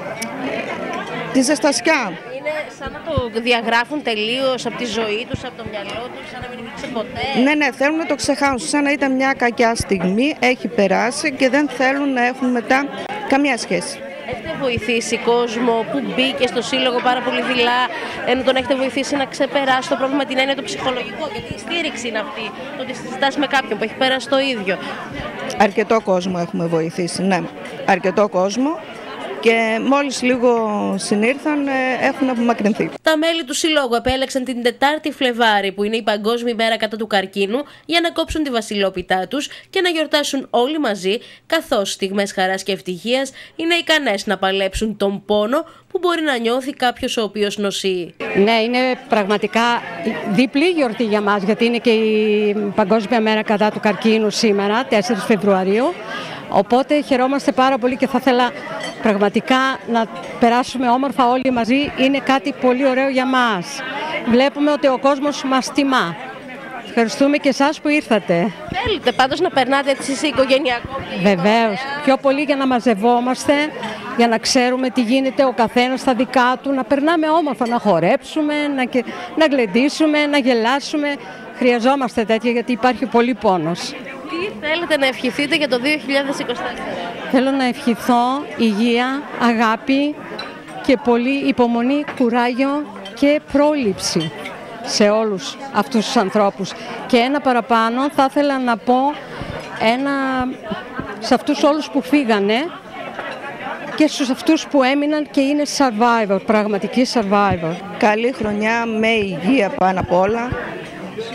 τη ζεστασιά. Είναι σαν να το διαγράφουν τελείως από τη ζωή τους, από το μυαλό τους, σαν να μην υπήρξε ποτέ. Ναι, ναι, θέλουν να το ξεχάσουν, σαν να ήταν μια κακιά στιγμή, έχει περάσει και δεν θέλουν να έχουν μετά καμία σχέση. Έχετε βοηθήσει κόσμο που μπήκε στο σύλλογο πάρα πολύ δειλά, ενώ τον έχετε βοηθήσει να ξεπεράσει το πρόβλημα, την έννοια το ψυχολογικό? Γιατί η στήριξη είναι αυτή, το ότι συζητάς με κάποιον που έχει πέρασει το ίδιο. Αρκετό κόσμο έχουμε βοηθήσει, ναι. Αρκετό κόσμο. Και μόλις λίγο συνήρθαν, έχουν απομακρυνθεί. Τα μέλη του Συλλόγου επέλεξαν την Τετάρτη Φλεβάρη, που είναι η Παγκόσμια ημέρα κατά του καρκίνου, για να κόψουν τη βασιλόπιτά τους και να γιορτάσουν όλοι μαζί, καθώς στιγμές χαράς και ευτυχίας είναι ικανές να παλέψουν τον πόνο που μπορεί να νιώθει κάποιος ο οποίος νοσεί. Ναι, είναι πραγματικά διπλή γιορτή για μας, γιατί είναι και η Παγκόσμια μέρα κατά του καρκίνου σήμερα, τέσσερις Φεβρουαρίου. Οπότε χαιρόμαστε πάρα πολύ και θα ήθελα πραγματικά να περάσουμε όμορφα όλοι μαζί. Είναι κάτι πολύ ωραίο για μας. Βλέπουμε ότι ο κόσμος μας τιμά. Ευχαριστούμε και εσάς που ήρθατε. Θέλετε πάντως να περνάτε έτσι σε οικογενειακό? Βεβαίως. Πιο πολύ για να μαζευόμαστε, για να ξέρουμε τι γίνεται ο καθένας στα δικά του, να περνάμε όμορφα, να χορέψουμε, να, και... να γλεντήσουμε, να γελάσουμε. Χρειαζόμαστε τέτοια γιατί υπάρχει πολύ πόνος. Τι θέλετε να ευχηθείτε για το δύο χιλιάδες είκοσι τέσσερα? Θέλω να ευχηθώ υγεία, αγάπη και πολύ υπομονή, κουράγιο και πρόληψη σε όλους αυτούς τους ανθρώπους. Και ένα παραπάνω θα ήθελα να πω ένα, σε αυτούς όλους που φύγανε και στους αυτούς που έμειναν και είναι survivor, πραγματικοί survivor. Καλή χρονιά με υγεία πάνω απ' όλα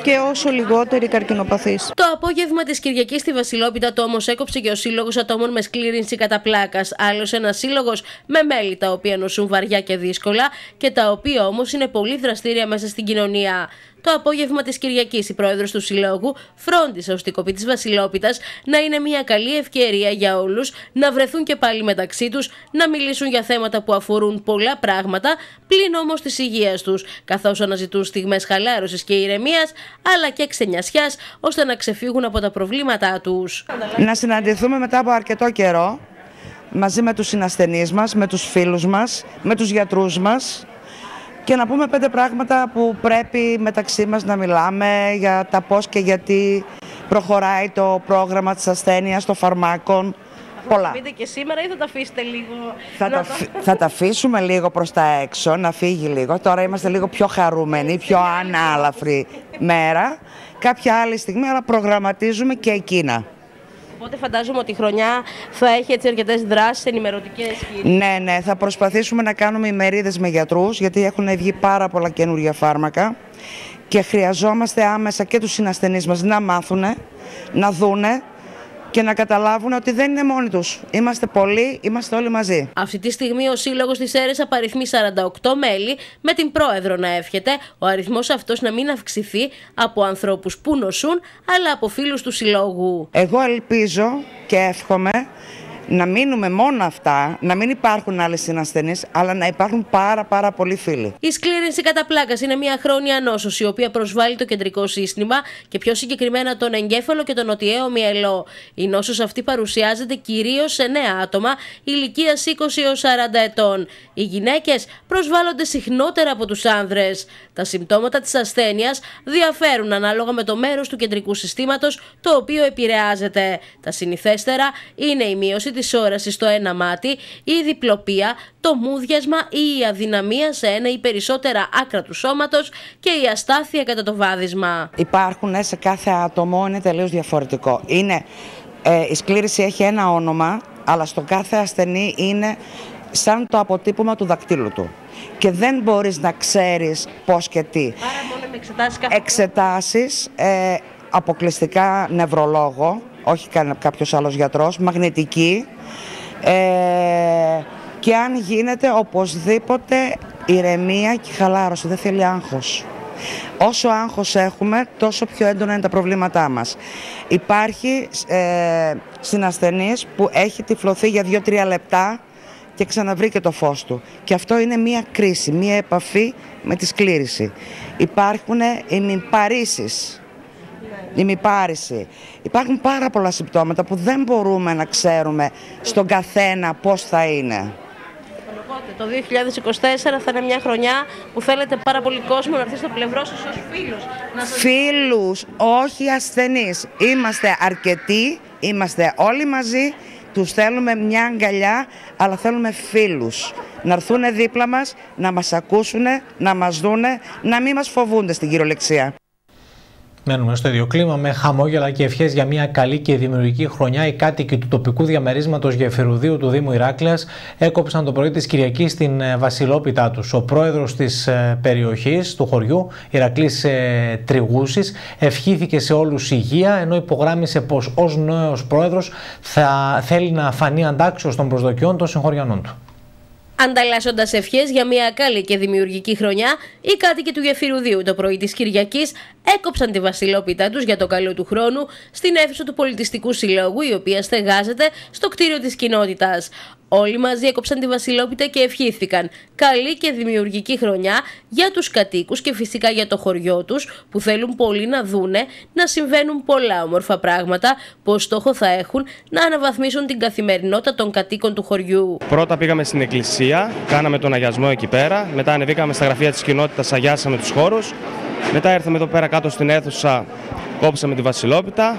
και όσο λιγότεροι καρκινοπαθείς. Το απόγευμα της Κυριακής στη Βασιλόπιτα το όμως έκοψε και ο Σύλλογος Ατόμων με Σκλήρυνση κατά πλάκας. Άλλος ένας σύλλογος με μέλη τα οποία νοσούν βαριά και δύσκολα και τα οποία όμως είναι πολύ δραστήρια μέσα στην κοινωνία. Το απόγευμα της Κυριακής η πρόεδρος του Συλλόγου φρόντισε ώστε η κοπή της Βασιλόπιτας να είναι μια καλή ευκαιρία για όλους να βρεθούν και πάλι μεταξύ τους, να μιλήσουν για θέματα που αφορούν πολλά πράγματα, πλην όμως της υγείας τους, καθώς αναζητούν στιγμές χαλάρωσης και ηρεμίας, αλλά και ξενιασιάς, ώστε να ξεφύγουν από τα προβλήματά τους. Να συναντηθούμε μετά από αρκετό καιρό, μαζί με τους συνασθενείς μας, με τους φίλους μας, με τους γιατρούς μας, και να πούμε πέντε πράγματα που πρέπει μεταξύ μας να μιλάμε για τα πώς και γιατί προχωράει το πρόγραμμα της ασθένειας, των φαρμάκων, πολλά. Θα πείτε και σήμερα ή θα τα αφήσετε λίγο? Θα, τα, θα τα αφήσουμε λίγο προς τα έξω, να φύγει λίγο. Τώρα είμαστε λίγο πιο χαρούμενοι, πιο ανάλαφρη μέρα. Κάποια άλλη στιγμή, αλλά προγραμματίζουμε και εκείνα. Οπότε φαντάζομαι ότι η χρονιά θα έχει έτσι αρκετές δράσεις ενημερωτικές. Ναι, ναι, θα προσπαθήσουμε να κάνουμε ημερίδες με γιατρούς, γιατί έχουν βγει πάρα πολλά καινούργια φάρμακα και χρειαζόμαστε άμεσα και τους συνασθενείς μας να μάθουνε, να δούνε και να καταλάβουν ότι δεν είναι μόνοι τους. Είμαστε πολλοί, είμαστε όλοι μαζί. Αυτή τη στιγμή ο Σύλλογος της ΕΡΕΣ απαριθμεί σαράντα οκτώ μέλη, με την πρόεδρο να εύχεται ο αριθμός αυτός να μην αυξηθεί από ανθρώπους που νοσούν, αλλά από φίλους του Συλλόγου. Εγώ ελπίζω και εύχομαι να μείνουμε μόνο αυτά, να μην υπάρχουν άλλοι συνασθενείς, αλλά να υπάρχουν πάρα πάρα πολλοί φίλοι. Η σκλήρυνση κατά πλάκας είναι μια χρόνια νόσος, η οποία προσβάλλει το κεντρικό σύστημα και πιο συγκεκριμένα τον εγκέφαλο και τον νοτιαίο μυελό. Η νόσος αυτή παρουσιάζεται κυρίως σε νέα άτομα ηλικίας είκοσι έως σαράντα ετών. Οι γυναίκες προσβάλλονται συχνότερα από τους άνδρες. Τα συμπτώματα της ασθένειας διαφέρουν ανάλογα με το μέρος του κεντρικού συστήματος το οποίο επηρεάζεται. Τα συνηθέστερα είναι η μείωση της όρασης στο ένα μάτι, η διπλοπία, το μούδιασμα ή η αδυναμία σε ένα ή περισσότερα άκρα του σώματος και η αστάθεια κατά το βάδισμα. Υπάρχουν σε κάθε άτομο, είναι τελείως διαφορετικό. Είναι, ε, η σκλήρυνση έχει ένα όνομα, αλλά στο κάθε ασθενή είναι σαν το αποτύπωμα του δακτύλου του. Και δεν μπορείς να ξέρεις πώς και τι. Άρα μόνο με εξετάσεις κάθε Εξετάσεις, ε, αποκλειστικά νευρολόγο, όχι κάποιος άλλος γιατρός, μαγνητική, ε, και αν γίνεται οπωσδήποτε ηρεμία και χαλάρωση, δεν θέλει άγχος. Όσο άγχος έχουμε, τόσο πιο έντονα είναι τα προβλήματά μας. Υπάρχει ε, συνασθενής που έχει τυφλωθεί για δύο τρία λεπτά και ξαναβρήκε το φως του. Και αυτό είναι μία κρίση, μία επαφή με τη σκλήρυνση. Υπάρχουν ημιπαρήσεις. Ημιπάρηση. Υπάρχουν πάρα πολλά συμπτώματα που δεν μπορούμε να ξέρουμε στον καθένα πώς θα είναι. Οπότε το δύο χιλιάδες είκοσι τέσσερα θα είναι μια χρονιά που θέλετε πάρα πολύ κόσμο να έρθει στο πλευρό σας ως φίλους. Να σας... Φίλους, όχι ασθενείς. Είμαστε αρκετοί, είμαστε όλοι μαζί, τους θέλουμε μια αγκαλιά, αλλά θέλουμε φίλους. Να έρθουν δίπλα μας, να μας ακούσουν, να μας δούνε, να μην μας φοβούνται στην κυριολεξία. Μένουμε στο ίδιο κλίμα με χαμόγελα και ευχές για μια καλή και δημιουργική χρονιά. Οι κάτοικοι του τοπικού διαμερίσματος Γεφυρουδίου του Δήμου Ηράκλειας έκοψαν το πρωί της Κυριακής την Βασιλόπιτά τους. Ο πρόεδρος της περιοχής του χωριού, Ηρακλής Τριγούσης, ευχήθηκε σε όλους υγεία, ενώ υπογράμμισε πως ως νέος πρόεδρος θα θέλει να φανεί αντάξιος των προσδοκιών των συγχωριανών του. Ανταλλάσσοντας ευχές για μια καλή και δημιουργική χρονιά, οι κάτοικοι του Γεφυρουδίου το πρωί της Κυριακής έκοψαν τη Βασιλόπιτά τους για το καλό του χρόνου στην αίθουσα του Πολιτιστικού Συλλόγου, η οποία στεγάζεται στο κτίριο της κοινότητας. Όλοι μαζί έκοψαν τη Βασιλόπιτα και ευχήθηκαν καλή και δημιουργική χρονιά για τους κατοίκους και φυσικά για το χωριό τους, που θέλουν πολύ να δούνε να συμβαίνουν πολλά όμορφα πράγματα που ως στόχο θα έχουν να αναβαθμίσουν την καθημερινότητα των κατοίκων του χωριού. Πρώτα πήγαμε στην εκκλησία, κάναμε τον αγιασμό εκεί πέρα, μετά ανεβήκαμε στα γραφεία της κοινότητας, αγιάσαμε τους χώρους, μετά ήρθαμε εδώ πέρα κάτω στην αίθουσα, κόψαμε τη Βασιλόπιτα.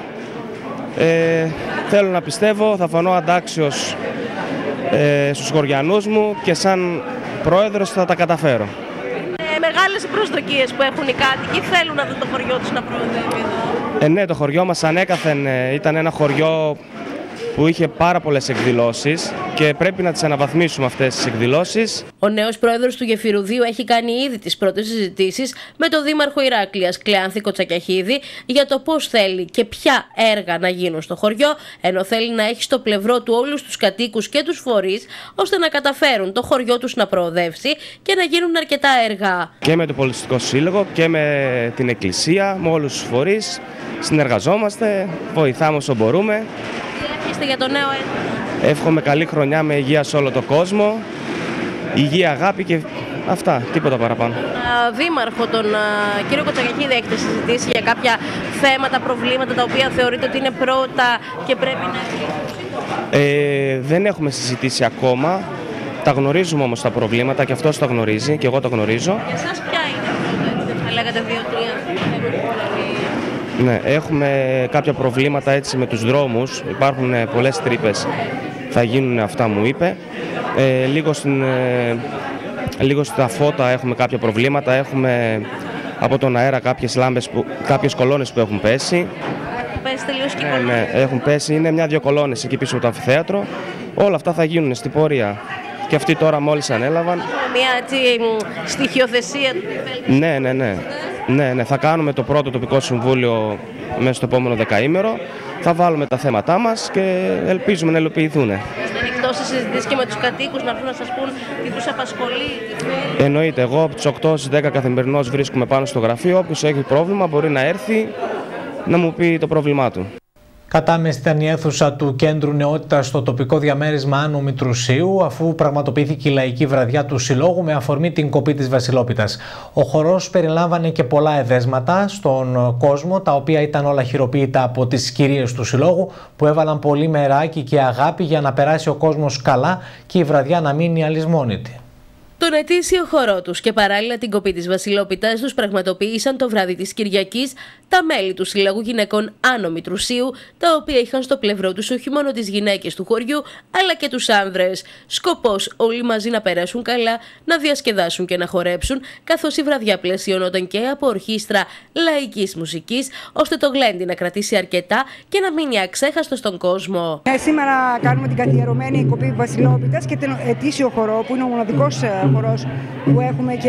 Ε, θέλω να πιστεύω θα φανώ αντάξιος ε, στους χωριανούς μου και σαν πρόεδρος θα τα καταφέρω. Είναι μεγάλες οι προσδοκίες που έχουν οι κάτοικοι, θέλουν να δουν το χωριό τους να προοδεύει εδώ. Ε, ναι, το χωριό μας ανέκαθεν ε, ήταν ένα χωριό που είχε πάρα πολλές εκδηλώσεις και πρέπει να τις αναβαθμίσουμε αυτές τις εκδηλώσεις. Ο νέος πρόεδρος του Γεφυρουδίου έχει κάνει ήδη τις πρώτες συζητήσεις με τον Δήμαρχο Ηράκλειας Κλεάνθη Κοτσακιαχίδη για το πώς θέλει και ποια έργα να γίνουν στο χωριό, ενώ θέλει να έχει στο πλευρό του όλους τους κατοίκους και τους φορείς, ώστε να καταφέρουν το χωριό τους να προοδεύσει και να γίνουν αρκετά έργα. Και με το Πολιτιστικό Σύλλογο και με την Εκκλησία, με όλους τους φορείς, συνεργαζόμαστε, βοηθάμε όσο μπορούμε. Τι εύχεστε για το νέο έτος? Εύχομαι καλή χρονιά με υγεία σε όλο τον κόσμο, υγεία, αγάπη και αυτά, τίποτα παραπάνω. Δήμαρχο, τον κύριο Κοτσακιαχίδη, έχετε συζητήσει για κάποια θέματα, προβλήματα τα οποία θεωρείτε ότι είναι πρώτα και πρέπει να επιλύσουν? Ε, δεν έχουμε συζητήσει ακόμα, τα γνωρίζουμε όμως τα προβλήματα και αυτός τα γνωρίζει και εγώ το γνωρίζω. Για εσάς ποια είναι πρώτα, θα λέγατε δύο-τρία? Ναι, έχουμε κάποια προβλήματα έτσι με τους δρόμους, υπάρχουν πολλές τρύπες, θα γίνουν αυτά μου είπε. Ε, λίγο, στην, ε, λίγο στα φώτα έχουμε κάποια προβλήματα, έχουμε από τον αέρα κάποιες λάμπες, που, κάποιες κολόνες που έχουν πέσει. Έχουν πέσει τελείως και ναι, ναι, έχουν πέσει, είναι μια-δυο κολόνες εκεί πίσω από το αμφιθέατρο. Όλα αυτά θα γίνουν στην πορεία. Και αυτοί τώρα μόλις ανέλαβαν. Μια έτσι, στοιχειοθεσία. Ναι, ναι, ναι. Ναι, ναι, θα κάνουμε το πρώτο τοπικό συμβούλιο μέσα στο επόμενο δεκαήμερο. Θα βάλουμε τα θέματά μας και ελπίζουμε να υλοποιηθούν. Είστε ανοιχτός σε συζητήσεις και με τους κατοίκους να έρθουν να σας πούν τι τους απασχολεί? Εννοείται, εγώ από τις οκτώ στις δέκα καθημερινώς βρίσκομαι πάνω στο γραφείο. Όποιος έχει πρόβλημα μπορεί να έρθει να μου πει το πρόβλημά του. Κατάμεστη ήταν η αίθουσα του Κέντρου Νεότητας στο τοπικό διαμέρισμα Άννου Μητρουσίου, αφού πραγματοποιήθηκε η λαϊκή βραδιά του Συλλόγου με αφορμή την κοπή της Βασιλόπιτας. Ο χορός περιλάμβανε και πολλά εδέσματα στον κόσμο, τα οποία ήταν όλα χειροποίητα από τις κυρίες του Συλλόγου, που έβαλαν πολύ μεράκι και αγάπη για να περάσει ο κόσμος καλά και η βραδιά να μείνει αλυσμόνητη. Τον ετήσιο χορό τους και παράλληλα την κοπή της Βασιλόπιτας τους πραγματοποίησαν το βράδυ της Κυριακής τα μέλη του Συλλόγου Γυναικών Άνω Μητρουσίου, τα οποία είχαν στο πλευρό τους όχι μόνο τις γυναίκες του χωριού, αλλά και τους άνδρες. Σκοπός όλοι μαζί να περάσουν καλά, να διασκεδάσουν και να χορέψουν, καθώς η βραδιά πλαισιωνόταν και από ορχήστρα λαϊκής μουσικής, ώστε το γλέντι να κρατήσει αρκετά και να μείνει αξέχαστο στον κόσμο. Ε, σήμερα κάνουμε την καθιερωμένη κοπή Βασιλόπιτας και τον ετήσιο χορό, που είναι ο μοναδικός χορός που έχουμε και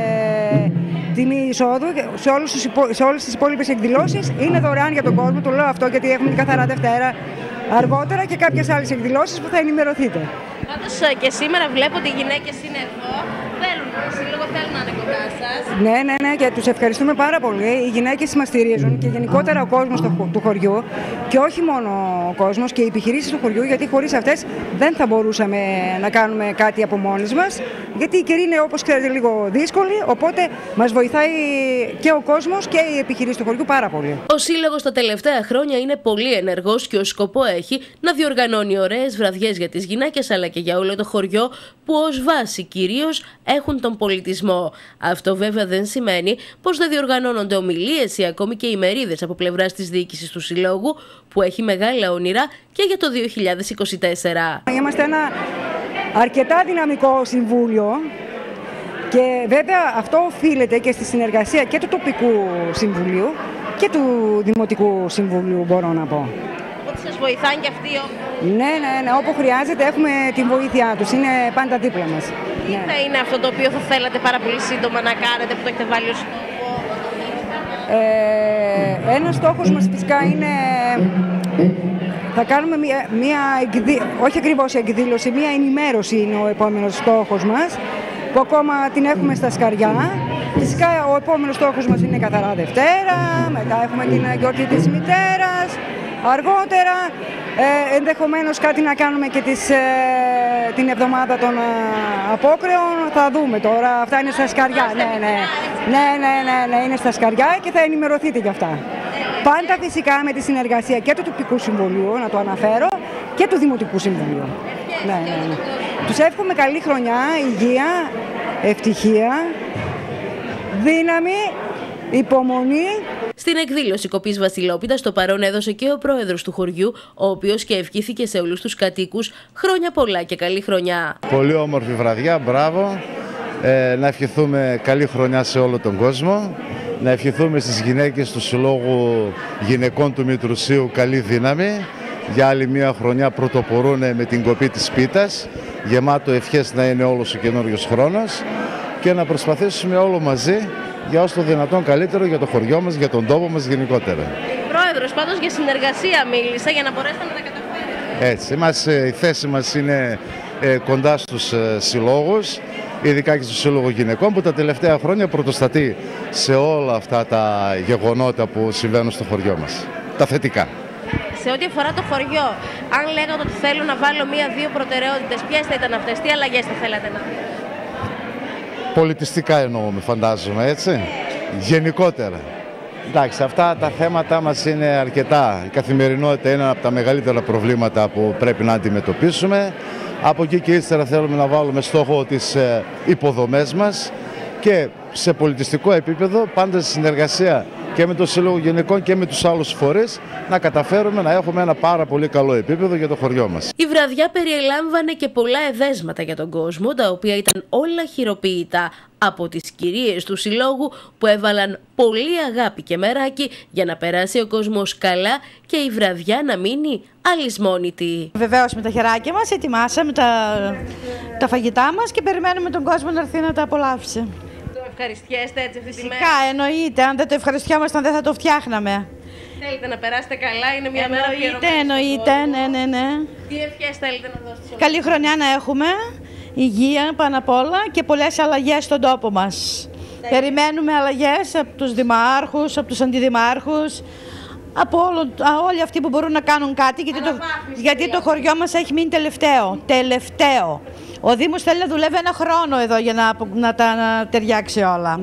τιμή εισόδου σε, όλους τους υπο... σε όλες τις υπόλοιπες εκδηλώσεις. Είναι δωρεάν για τον κόσμο, το λέω αυτό γιατί έχουμε την Καθαρά Δευτέρα αργότερα και κάποιες άλλες εκδηλώσεις που θα ενημερωθείτε. Πάντως και σήμερα βλέπω ότι οι γυναίκες είναι εδώ, θέλουν, σύλλογο θέλουν να είναι κοντά σας. Ναι, ναι, ναι, και τους ευχαριστούμε πάρα πολύ. Οι γυναίκες μας στηρίζουν και γενικότερα ο κόσμος του χωριού, και όχι μόνο ο κόσμος και οι επιχειρήσεις του χωριού, γιατί χωρίς αυτές δεν θα μπορούσαμε να κάνουμε κάτι από μόνες μας, γιατί η καιρή είναι, όπως ξέρετε, λίγο δύσκολη, οπότε μας βοηθάει και ο κόσμος και οι επιχειρήσεις του χωριού πάρα πολύ. Ο Σύλλογος τα τελευταία χρόνια είναι πολύ ενεργός και ο σκοπό έχει να διοργανώνει ωραίες βραδιές για τις γυναίκες αλλά και για όλο το χωριό, που ως βάση κυρίως έχουν τον πολιτισμό. Αυτό βέβαια δεν σημαίνει πως δεν διοργανώνονται ομιλίες ή ακόμη και ημερίδες από πλευράς της διοίκησης του Συλλόγου, που έχει μεγάλα όνειρα και για το δύο χιλιάδες είκοσι τέσσερα. Είμαστε ένα αρκετά δυναμικό συμβούλιο και βέβαια αυτό οφείλεται και στη συνεργασία και του τοπικού συμβουλίου και του δημοτικού συμβουλίου, μπορώ να πω. Ότι σας βοηθάνε και αυτοί όπου... Ναι, ναι, ναι, όπου χρειάζεται έχουμε την βοήθειά τους, είναι πάντα δίπλα μας. Τι ναι. θα είναι αυτό το οποίο θα θέλατε πάρα πολύ σύντομα να κάνετε, που το έχετε βάλει ως στόχο? Ε, ένας στόχος μας φυσικά είναι, θα κάνουμε μια, μια εκδήλωση, όχι ακριβώς εκδήλωση, μια ενημέρωση είναι ο επόμενος στόχος μας, που ακόμα την έχουμε στα σκαριά. Φυσικά ο επόμενος στόχος μας είναι η Καθαρά Δευτέρα, μετά έχουμε την γιορτή της μητέρας, αργότερα ε, ενδεχομένως κάτι να κάνουμε και τις, ε, την εβδομάδα των ε, απόκρεων, θα δούμε τώρα, αυτά είναι στα σκαριά, ναι, ναι, ναι, ναι, ναι, ναι, είναι στα σκαριά και θα ενημερωθείτε γι' αυτά. Πάντα φυσικά με τη συνεργασία και του τοπικού συμβουλίου, να το αναφέρω, και του δημοτικού συμβουλίου. Ναι, ναι, ναι. Τους εύχομαι καλή χρονιά, υγεία, ευτυχία, δύναμη, υπομονή. Στην εκδήλωση κοπής Βασιλόπιτας το παρόν έδωσε και ο πρόεδρος του χωριού, ο οποίος και ευχήθηκε σε όλους τους κατοίκους χρόνια πολλά και καλή χρονιά. Πολύ όμορφη βραδιά, μπράβο. Ε, να ευχηθούμε καλή χρονιά σε όλο τον κόσμο. Να ευχηθούμε στις γυναίκες του Συλλόγου Γυναικών του Μητρουσίου καλή δύναμη για άλλη μια χρονιά πρωτοπορούν με την κοπή της πίτας. Γεμάτο ευχές να είναι όλος ο καινούριος χρόνος και να προσπαθήσουμε όλο μαζί για όσο το δυνατόν καλύτερο για το χωριό μας, για τον τόπο μας γενικότερα. Πρόεδρος, πάντως για συνεργασία μίλησα για να μπορέσετε να τα καταφέρετε. Έτσι, εμάς, η θέση μας είναι ε, κοντά στους ε, συλλόγους, ειδικά και στο Σύλλογο Γυναικών που τα τελευταία χρόνια πρωτοστατεί σε όλα αυτά τα γεγονότα που συμβαίνουν στο χωριό μας. Τα θετικά. Σε ό,τι αφορά το χωριό, αν λέγατε ότι θέλω να βάλω μία-δύο προτεραιότητες, ποιες θα ήταν αυτές, τι αλλαγές θα θέλατε να δείτε? Πολιτιστικά εννοούμε, φαντάζομαι, έτσι, γενικότερα. Εντάξει, αυτά τα θέματα μας είναι αρκετά. Η καθημερινότητα είναι ένα από τα μεγαλύτερα προβλήματα που πρέπει να αντιμετωπίσουμε. Από εκεί και ύστερα θέλουμε να βάλουμε στόχο τις υποδομές μας και σε πολιτιστικό επίπεδο, πάντα σε συνεργασία και με το Σύλλογο Γυναικών και με τους άλλους φορείς, να καταφέρουμε να έχουμε ένα πάρα πολύ καλό επίπεδο για το χωριό μας. Η βραδιά περιελάμβανε και πολλά εδέσματα για τον κόσμο, τα οποία ήταν όλα χειροποίητα από τις κυρίες του Συλλόγου που έβαλαν πολύ αγάπη και μεράκι για να περάσει ο κόσμος καλά και η βραδιά να μείνει αλυσμόνητη. Βεβαίως με τα χεράκια μας ετοιμάσαμε τα, τα φαγητά μας και περιμένουμε τον κόσμο να έρθει να τα απολαύσει. Ευχαριστιέστε έτσι αυτή τη μέρα? Φυσικά, εννοείται. Αν δεν το ευχαριστιόμασταν δεν θα το φτιάχναμε. Θέλετε να περάσετε καλά, είναι μια μέρα Εννοείται, εννοείται, ναι, ναι, ναι. Τι ευχές θέλετε να δώσετε? Καλή χρονιά να έχουμε, υγεία πάνω απ' όλα και πολλές αλλαγές στον τόπο μας. Περιμένουμε αλλαγές από τους δημάρχους, από τους αντιδημάρχους, από όλο, όλοι αυτοί που μπορούν να κάνουν κάτι, γιατί το, γιατί το χωριό μας έχει μείνει τελευταίο. Τελευταίο. Ο Δήμος θέλει να δουλεύει ένα χρόνο εδώ για να, να τα να ταιριάξει όλα.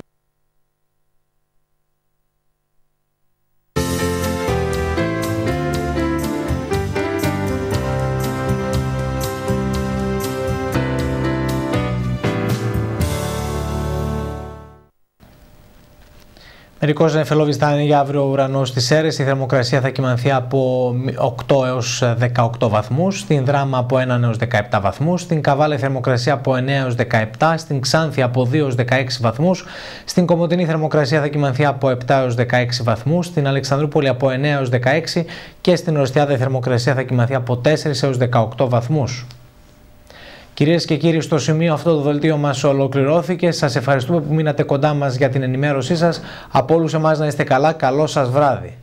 Μερικώς νεφελώδης θα είναι για αύριο ο ουρανός στις Σέρρες. Η θερμοκρασία θα κυμανθεί από οκτώ έως δεκαοκτώ βαθμούς. Στην Δράμα από έναν έως δεκαεπτά βαθμούς. Στην Καβάλα η θερμοκρασία από εννέα έως δεκαεπτά. Στην Ξάνθη από δύο έως δεκαέξι βαθμούς. Στην Κομοτηνή η θερμοκρασία θα κυμανθεί από επτά έως δεκαέξι βαθμούς. Στην Αλεξανδρούπολη από εννέα έως δεκαέξι. Και στην Ορεστιάδα η θερμοκρασία θα κυμανθεί από τέσσερα έως δεκαοκτώ βαθμούς. Κυρίες και κύριοι, στο σημείο αυτό το δελτίο μας ολοκληρώθηκε. Σας ευχαριστούμε που μείνατε κοντά μας για την ενημέρωσή σας. Από όλους εμάς να είστε καλά. Καλό σας βράδυ.